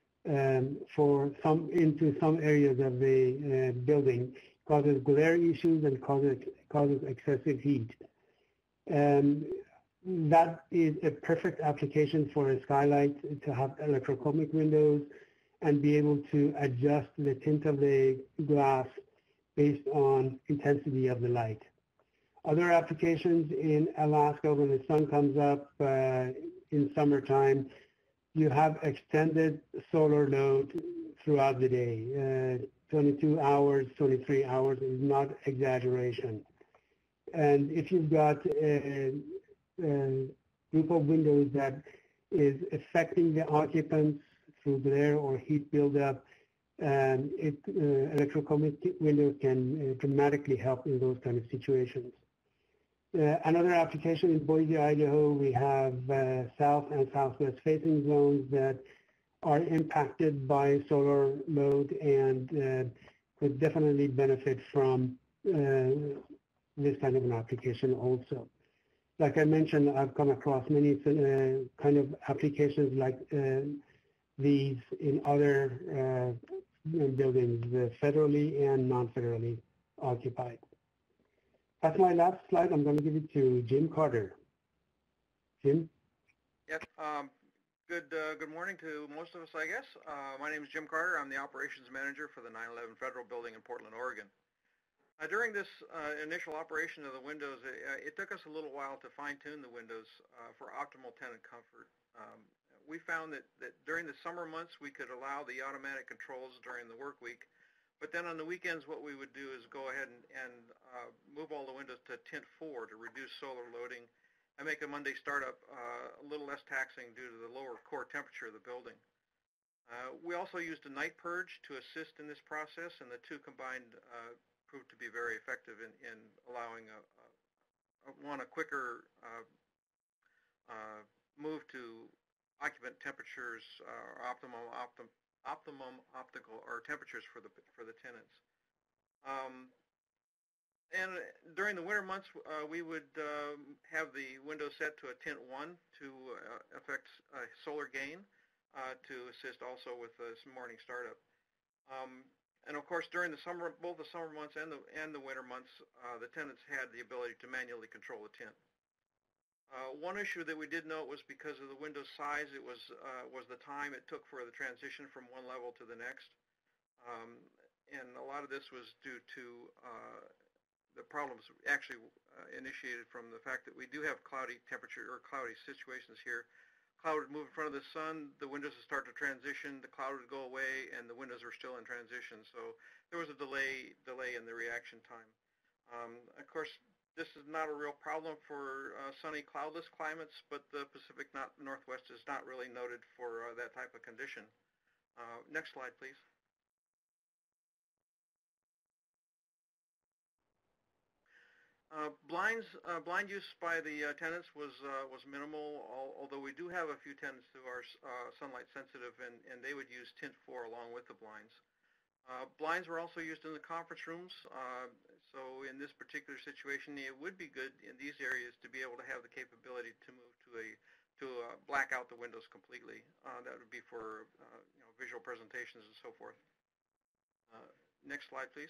into some areas of the building, causes glare issues and causes excessive heat. And that is a perfect application for a skylight to have electrochromic windows and be able to adjust the tint of the glass based on intensity of the light. Other applications in Alaska, when the sun comes up in summertime, you have extended solar load throughout the day. 22 hours, 23 hours is not exaggeration. And if you've got a group of windows that is affecting the occupants through glare or heat buildup, electrochromic windows can dramatically help in those kind of situations. Another application in Boise, Idaho, we have south and southwest facing zones that are impacted by solar load and could definitely benefit from this kind of an application also. Like I mentioned, I've come across many kind of applications like these in other buildings, federally and non-federally occupied. That's my last slide. I'm going to give it to Jim Carter. Jim? Yep. Good morning to most of us, I guess. My name is Jim Carter. I'm the operations manager for the 9/11 Federal Building in Portland, Oregon. During this initial operation of the windows, it took us a little while to fine-tune the windows for optimal tenant comfort. We found that during the summer months, we could allow the automatic controls during the work week. But then on the weekends, what we would do is go ahead and move all the windows to tint 4 to reduce solar loading and make a Monday startup a little less taxing due to the lower core temperature of the building. We also used a night purge to assist in this process, and the two combined proved to be very effective in allowing a quicker move to occupant temperatures, optimum optical or temperatures for the tenants. And during the winter months, we would have the window set to a tint 1 to affect solar gain to assist also with some morning startup. And of course, during the summer, both the summer months and the winter months, the tenants had the ability to manually control the tint. One issue that we did note was because of the window size, it was the time it took for the transition from one level to the next. And a lot of this was due to the problems actually initiated from the fact that we do have cloudy temperature or cloudy situations here. Cloud would move in front of the sun, the windows would start to transition, the cloud would go away, and the windows were still in transition. So there was a delay in the reaction time. Of course, this is not a real problem for sunny, cloudless climates, but the Pacific Northwest is not really noted for that type of condition. Next slide, please. Blind use by the tenants was minimal, although we do have a few tenants who are sunlight sensitive, and they would use tint 4 along with the blinds. Blinds were also used in the conference rooms, so in this particular situation, it would be good in these areas to be able to have the capability to move to black out the windows completely. That would be for visual presentations and so forth. Next slide, please.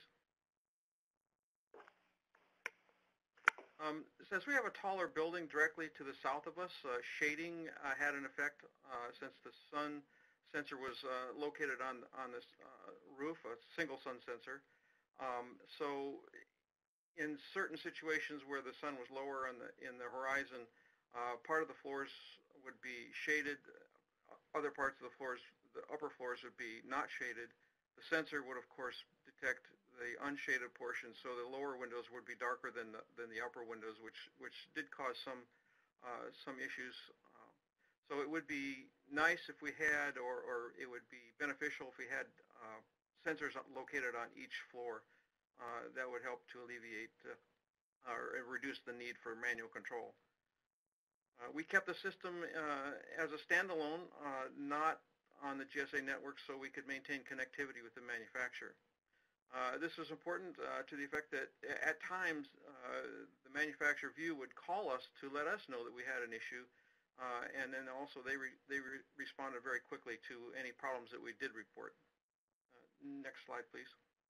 Since we have a taller building directly to the south of us, shading had an effect since the sun sensor was located on this roof, a single sun sensor. So in certain situations where the sun was lower in the horizon, part of the floors would be shaded, other parts of the floors, the upper floors would be not shaded. The sensor would, of course, detect the unshaded portion, so the lower windows would be darker than the upper windows, which did cause some issues. So it would be nice if we had, or it would be beneficial if we had sensors located on each floor. That would help to alleviate or reduce the need for manual control. We kept the system as a standalone, not on the GSA network, so we could maintain connectivity with the manufacturer. This was important to the effect that at times the manufacturer view would call us to let us know that we had an issue, and then also they responded very quickly to any problems that we did report. Next slide, please.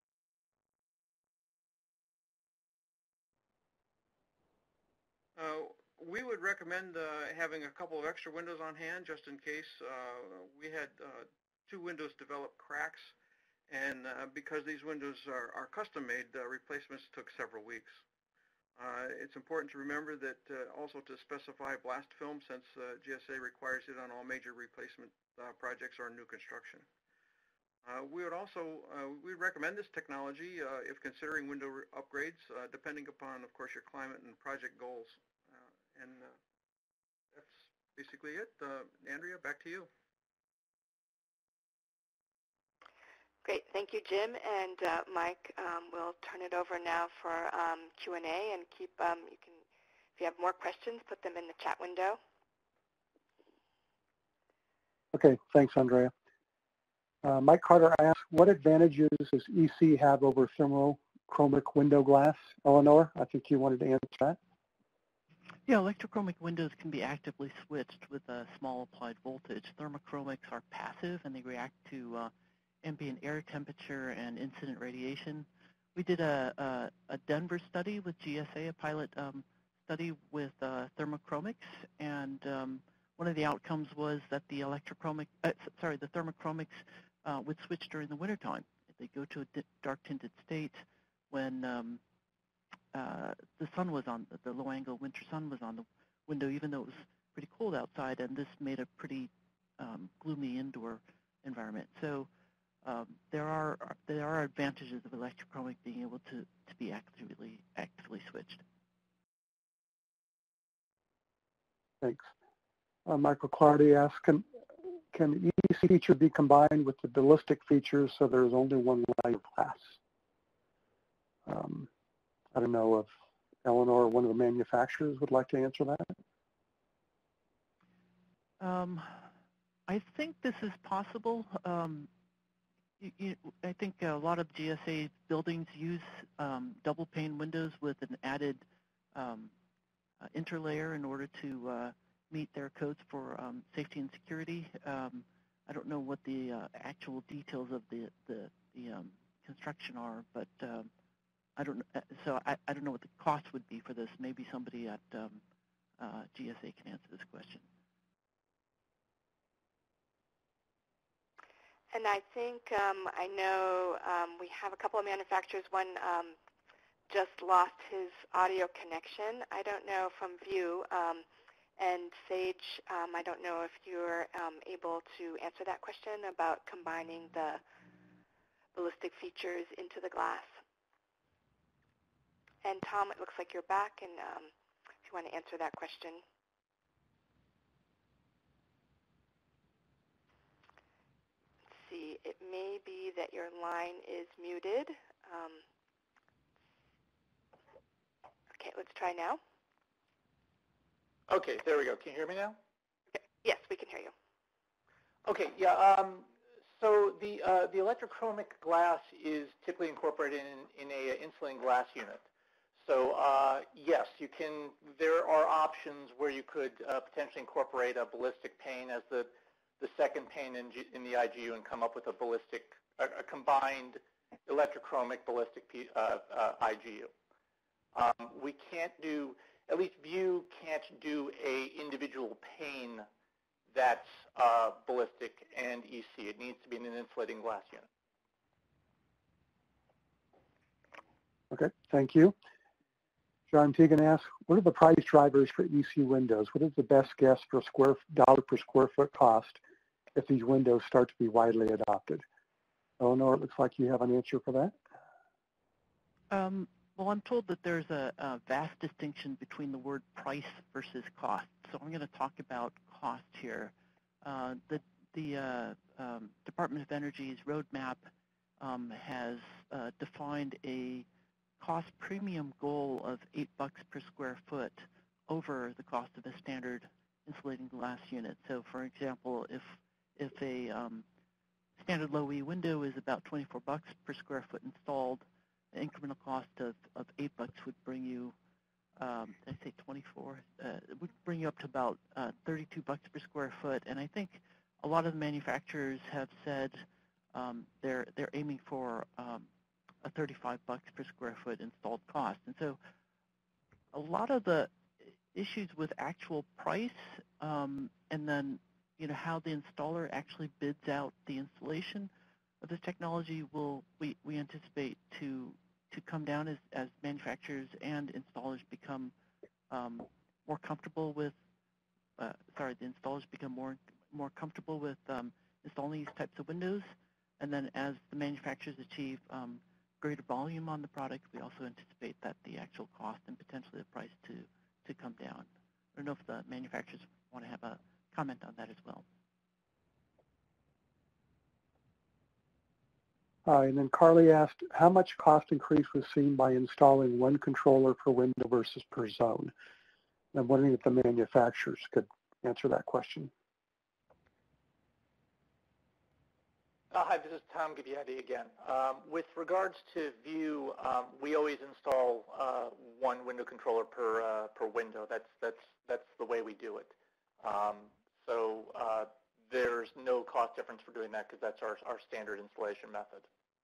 We would recommend having a couple of extra windows on hand just in case. We had 2 windows develop cracks, and because these windows are custom-made, replacements took several weeks. It's important to remember that also to specify blast film, since GSA requires it on all major replacement projects or new construction. We would also we'd recommend this technology if considering window upgrades, depending upon, of course, your climate and project goals. And that's basically it. Andrea, back to you. Great, thank you, Jim. And Mike, we'll turn it over now for Q&A, and keep, you can, if you have more questions, put them in the chat window. Okay, thanks, Andrea. Mike Carter asked, what advantages does EC have over thermochromic window glass? Eleanor, I think you wanted to answer that. Yeah, electrochromic windows can be actively switched with a small applied voltage. Thermochromics are passive, and they react to ambient air temperature and incident radiation. We did a Denver study with GSA, a pilot study with thermochromics, and one of the outcomes was that the thermochromics would switch during the wintertime. They go to a dark tinted state when the sun was on, the low angle winter sun was on the window, even though it was pretty cold outside, and this made a pretty gloomy indoor environment. So there are advantages of electrochromic being able to be actively switched. Thanks. Michael Clardy asks, can each feature be combined with the ballistic features so there's only one layer of glass? I don't know if Eleanor or one of the manufacturers would like to answer that. I think this is possible. I think a lot of GSA buildings use double pane windows with an added interlayer in order to meet their codes for safety and security. I don't know what the actual details of the construction are, but I don't know what the cost would be for this. Maybe somebody at GSA can answer this question. And I think I know we have a couple of manufacturers. One just lost his audio connection. I don't know from View. And Sage, I don't know if you're able to answer that question about combining the ballistic features into the glass. And Tom, it looks like you're back, and if you want to answer that question. Let's see. It may be that your line is muted. Okay, let's try now. Okay, there we go. Can you hear me now? Okay. Yes, we can hear you. Okay, yeah. So the electrochromic glass is typically incorporated in a insulating glass unit. So yes, you can. There are options where you could potentially incorporate a ballistic pane as the second pane in the IGU and come up with a combined electrochromic ballistic IGU. We can't do, at least View can't do a individual pane that's ballistic and EC. It needs to be in an insulating glass unit. Okay, thank you. John Teagan asks, what are the price drivers for EC windows? What is the best guess for dollar per square foot cost if these windows start to be widely adopted? Eleanor, it looks like you have an answer for that. Well, I'm told that there's a vast distinction between the word price versus cost. So I'm going to talk about cost here. The Department of Energy's roadmap has defined a cost premium goal of $8 per square foot over the cost of a standard insulating glass unit. So, for example, if a standard low E window is about $24 per square foot installed, the incremental cost of $8 would bring you, did I say 24? It would bring you up to about $32 per square foot. And I think a lot of the manufacturers have said they're aiming for a $35 per square foot installed cost. And so a lot of the issues with actual price and then how the installer actually bids out the installation of this technology we anticipate to come down as manufacturers and installers become more comfortable with the installers become more comfortable with installing these types of windows, and then as the manufacturers achieve greater volume on the product, we also anticipate that the actual cost and potentially the price to come down. I don't know if the manufacturers want to have a comment on that as well. And then Carly asked, how much cost increase was seen by installing one controller per window versus per zone? And I'm wondering if the manufacturers could answer that question. Hi, this is Tom Gabbiati again. With regards to View, we always install one window controller per window. That's the way we do it. So there's no cost difference for doing that because that's our standard installation method.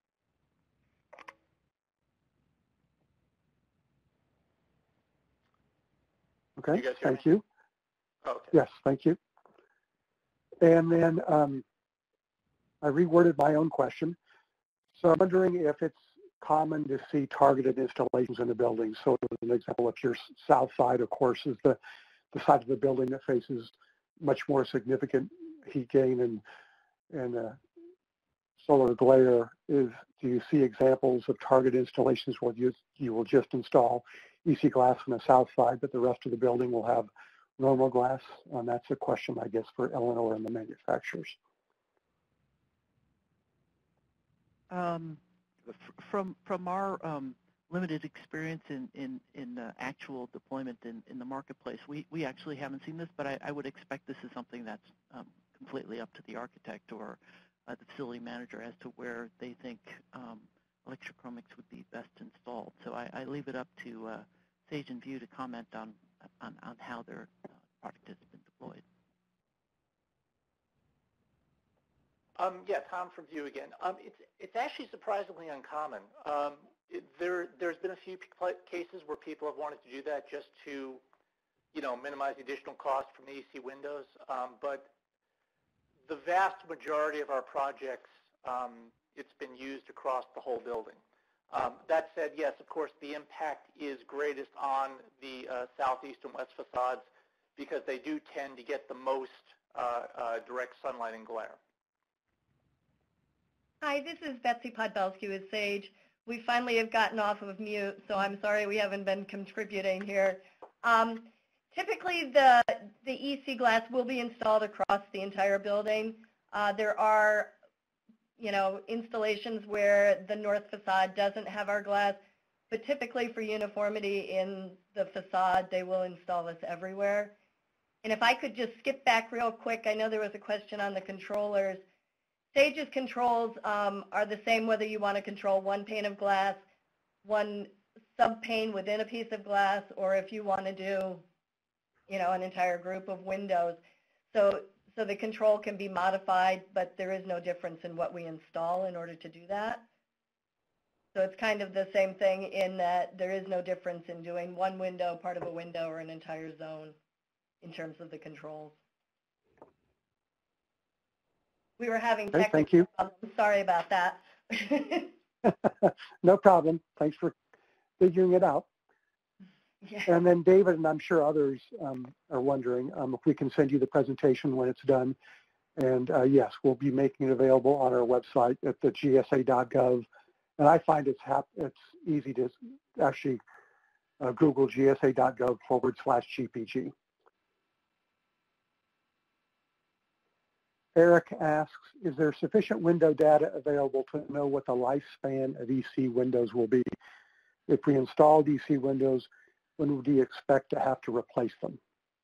Okay, you guys hear thank me? you. Oh, okay. Yes, thank you. And then I reworded my own question. So I'm wondering if it's common to see targeted installations in the building. So as an example, if your south side, of course, is the side of the building that faces much more significant heat gain and solar glare, do you see examples of target installations where you will just install EC glass on the south side, but the rest of the building will have normal glass? That's a question, I guess, for Eleanor and the manufacturers. From our limited experience in actual deployment in the marketplace, we actually haven't seen this, but I would expect this is something that's completely up to the architect or the facility manager as to where they think electrochromics would be best installed. So I leave it up to Sage and View to comment on how their product has been deployed. Yeah, Tom from View again. It's actually surprisingly uncommon. There's been a few cases where people have wanted to do that just to, minimize the additional cost from the EC windows. But the vast majority of our projects, it's been used across the whole building. That said, yes, of course, the impact is greatest on the southeast and west facades because they do tend to get the most direct sunlight and glare. Hi, this is Betsy Podbelski with Sage. We finally have gotten off of mute, so I'm sorry we haven't been contributing here. Typically, the EC glass will be installed across the entire building. There are installations where the north facade doesn't have our glass, but typically for uniformity in the facade, they will install this everywhere. And if I could just skip back real quick, I know there was a question on the controllers. Sage's controls are the same whether you want to control one pane of glass, one sub-pane within a piece of glass, or if you want to do, an entire group of windows. So the control can be modified, but there is no difference in what we install in order to do that. So it's kind of the same thing in that there is no difference in doing one window, part of a window, or an entire zone in terms of the controls. We were having technical problems. Sorry about that. No problem. Thanks for figuring it out. Yeah. And then David, and I'm sure others are wondering if we can send you the presentation when it's done. And yes, we'll be making it available on our website at the gsa.gov. And I find it's easy to actually Google gsa.gov/GPG. Eric asks, is there sufficient window data available to know what the lifespan of EC windows will be? If we install DC windows, when would you expect to have to replace them?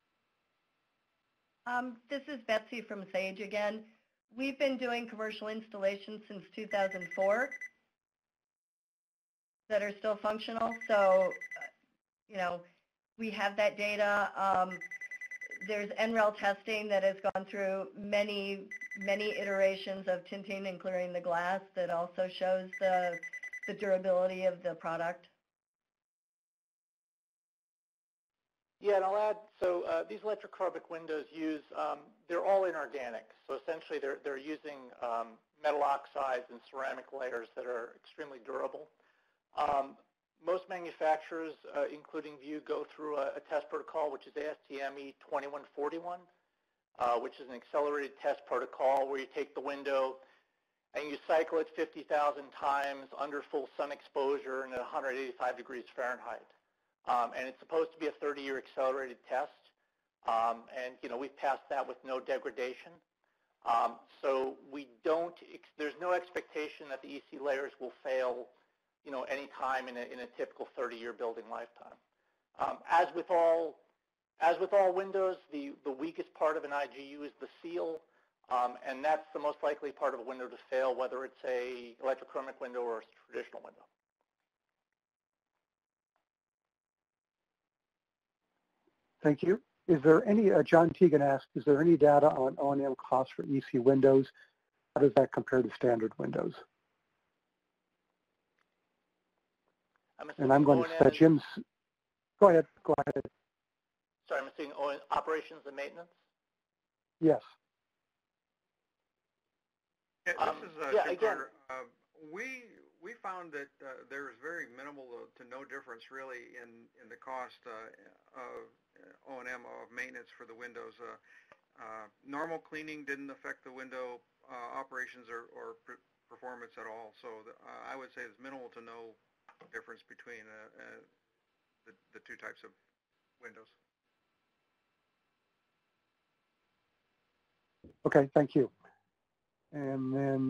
This is Betsy from Sage again. We've been doing commercial installations since 2004 that are still functional. So, we have that data. There's NREL testing that has gone through many iterations of tinting and clearing the glass that also shows the durability of the product. Yeah, and I'll add, so these electrochromic windows use, they're all inorganic. So essentially they're using metal oxides and ceramic layers that are extremely durable. Most manufacturers, including View, go through a test protocol, which is ASTM E2141, which is an accelerated test protocol where you take the window and you cycle it 50,000 times under full sun exposure and at 185 degrees Fahrenheit. And it's supposed to be a 30-year accelerated test. And, we've passed that with no degradation. So there's no expectation that the EC layers will fail any time in a typical 30-year building lifetime. As with all windows, the weakest part of an IGU is the seal, and that's the most likely part of a window to fail, whether it's a electrochromic window or a traditional window. Thank you. Is there any, John Teagan asked, is there any data on O&M costs for EC windows? How does that compare to standard windows? And I'm going to set Jim's, go ahead. Sorry, I'm seeing operations and maintenance? Yes. Yeah, this is Jim Carter. We found that there is very minimal to no difference really in the cost of O&M of maintenance for the windows. Normal cleaning didn't affect the window operations or performance at all. So I would say there's minimal to no difference between the two types of windows. Okay, thank you. And then,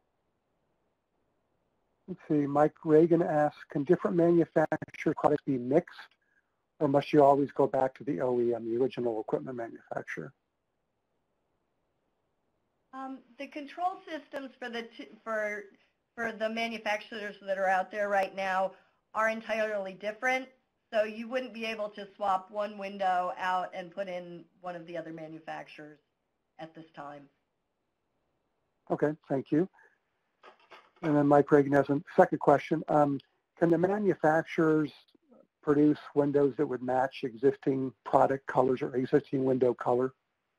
let's see, Mike Reagan asks, can different manufacturer products be mixed, or must you always go back to the OEM, the original equipment manufacturer? The control systems for the manufacturers that are out there right now are entirely different. So you wouldn't be able to swap one window out and put in one of the other manufacturers at this time. Okay, thank you. And then Mike Reagan has a second question. Can the manufacturers produce windows that would match existing product colors or existing window color?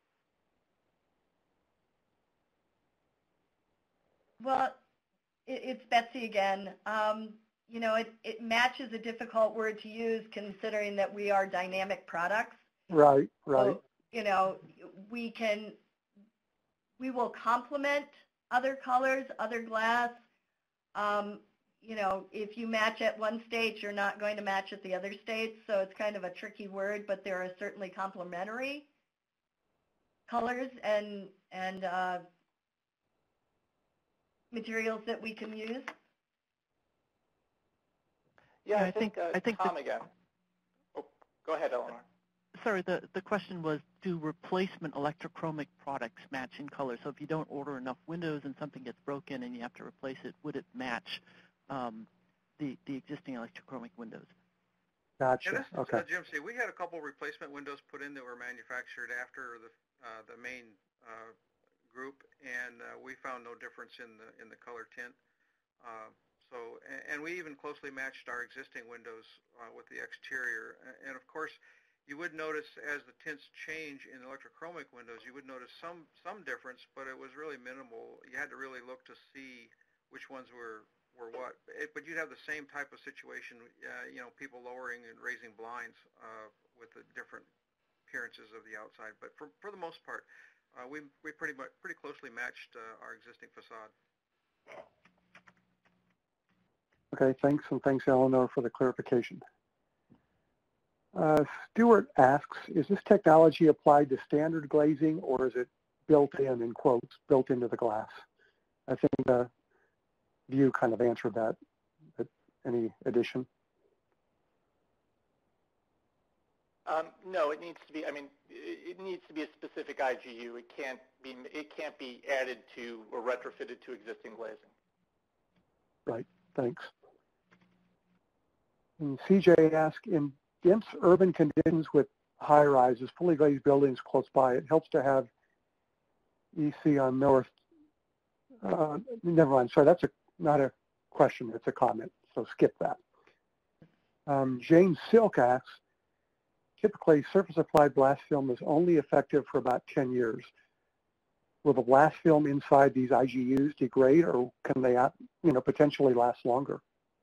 Well, it's Betsy again. It matches a difficult word to use considering that we are dynamic products. Right. So, we will complement other colors, other glass. If you match at one state, you're not going to match at the other states. So it's kind of a tricky word, but there are certainly complementary colors and materials that we can use? Yeah, I think Tom that, again. Oh, go ahead, Eleanor. Sorry, the question was, do replacement electrochromic products match in color? So if you don't order enough windows and something gets broken and you have to replace it, would it match the existing electrochromic windows? Gotcha. Yeah, this is Okay. Jim C. We had a couple replacement windows put in that were manufactured after the main group, and we found no difference in the color tint. And we even closely matched our existing windows with the exterior. And of course, you would notice as the tints change in electrochromic windows, you would notice some difference, but it was really minimal. You had to really look to see which ones were what. But you'd have the same type of situation, you know, people lowering and raising blinds with the different appearances of the outside. But for the most part, we pretty closely matched our existing facade. Okay, thanks, and thanks, Eleanor, for the clarification. Stuart asks, is this technology applied to standard glazing, or is it built in quotes, built into the glass? I think you kind of answered that, but any addition? No, it needs to be. I mean, it needs to be a specific IGU. It can't be added to or retrofitted to existing glazing. Right. Thanks. And CJ asked, in dense urban conditions with high-rises, fully glazed buildings close by, it helps to have EC on north. Never mind. Sorry, that's not a question. It's a comment. So skip that. Jane Silk asks, typically surface-applied blast film is only effective for about 10 years. Will the blast film inside these IGUs degrade, or can they, potentially last longer?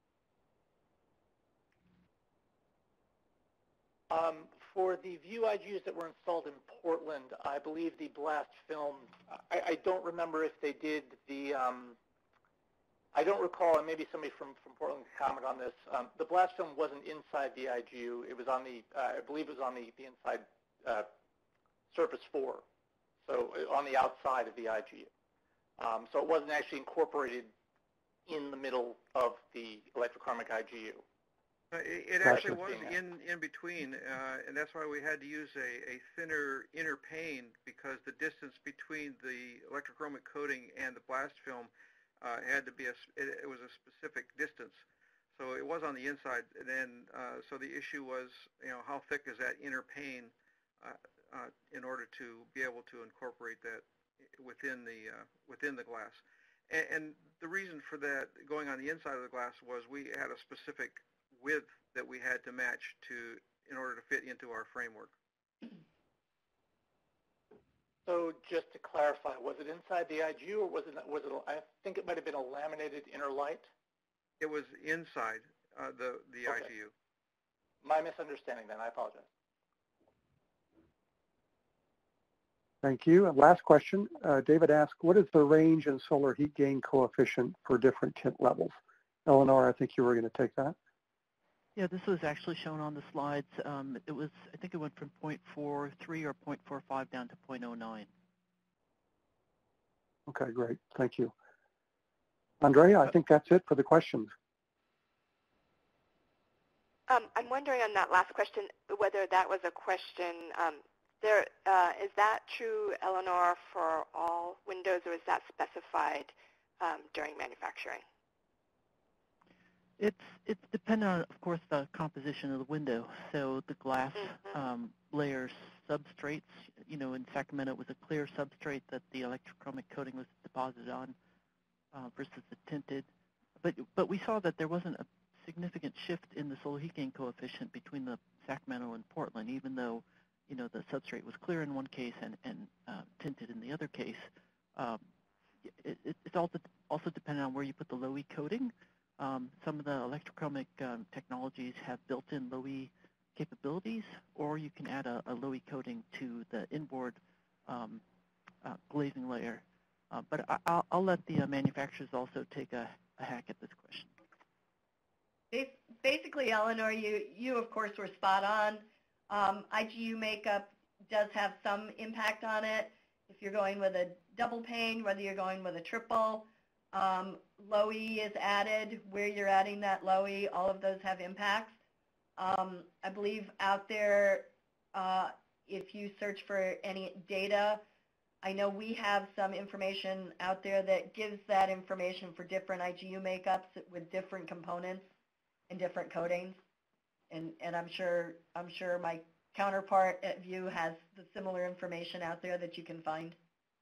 For the View IGUs that were installed in Portland, I believe the blast film, I don't remember if they did the, I don't recall, and maybe somebody from Portland can comment on this. The blast film wasn't inside the IGU. It was on the, I believe it was on the inside surface 4, so on the outside of the IGU. So it wasn't actually incorporated in the middle of the electrochromic IGU. It actually was in between, and that's why we had to use a thinner inner pane, because the distance between the electrochromic coating and the blast film had to be it was a specific distance. So it was on the inside, and then so the issue was, how thick is that inner pane in order to be able to incorporate that within the glass. And the reason for that going on the inside of the glass was we had a specific width that we had to match in order to fit into our framework. So just to clarify, was it inside the IGU, or was it? I think it might have been a laminated inner light. It was inside the okay. IGU. My misunderstanding then. I apologize. Thank you. And last question, David asked, what is the range and solar heat gain coefficient for different tint levels? Eleanor, I think you were going to take that. Yeah, this was actually shown on the slides. It was, I think it went from 0.43 or 0.45 down to 0.09. Okay, great. Thank you. Andrea, I think that's it for the questions. I'm wondering on that last question whether that was a question. Is that true, Eleanor, for all windows, or is that specified during manufacturing? It's dependent on, of course, the composition of the window. So the glass layer substrates, in Sacramento it was a clear substrate that the electrochromic coating was deposited on versus the tinted. But we saw that there wasn't a significant shift in the solar heat gain coefficient between the Sacramento and Portland, even though, the substrate was clear in one case and tinted in the other case. It's also dependent on where you put the low-E coating. Some of the electrochromic technologies have built-in low-E capabilities, or you can add a low-E coating to the inboard glazing layer. But I'll let the manufacturers also take a hack at this question. Basically, Eleanor, you of course were spot on. IGU makeup does have some impact on it. If you're going with a double pane, whether you're going with a triple, Low E is added, where you're adding that low E, all of those have impacts. I believe out there, if you search for any data, I know we have some information out there that gives that information for different IGU makeups with different components and different coatings. And I'm sure my counterpart at View has the similar information out there that you can find.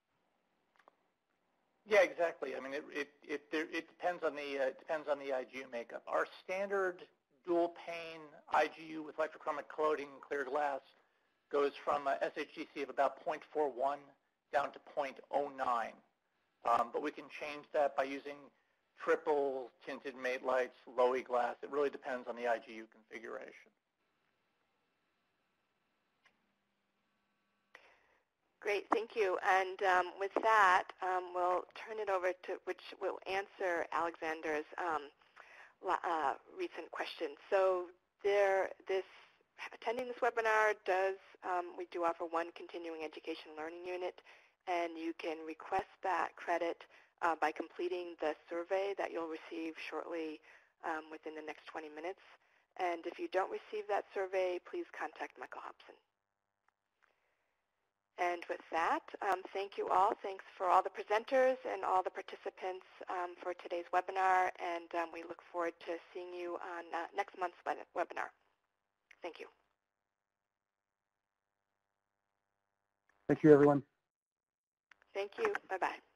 Yeah, exactly. I mean, it depends on the IGU makeup. Our standard dual pane IGU with electrochromic coating clear glass goes from a SHGC of about 0.41 down to 0.09. But we can change that by using triple tinted mate lights, low E glass. It really depends on the IGU configuration. Great, thank you. And with that, we'll turn it over to which will answer Alexander's recent question. So attending this webinar we do offer one continuing education learning unit, and you can request that credit by completing the survey that you'll receive shortly within the next 20 minutes. And if you don't receive that survey, please contact Michael Hobson. And with that, thank you all. Thanks for all the presenters and all the participants for today's webinar, and we look forward to seeing you on next month's webinar. Thank you. Thank you, everyone. Thank you. Bye-bye.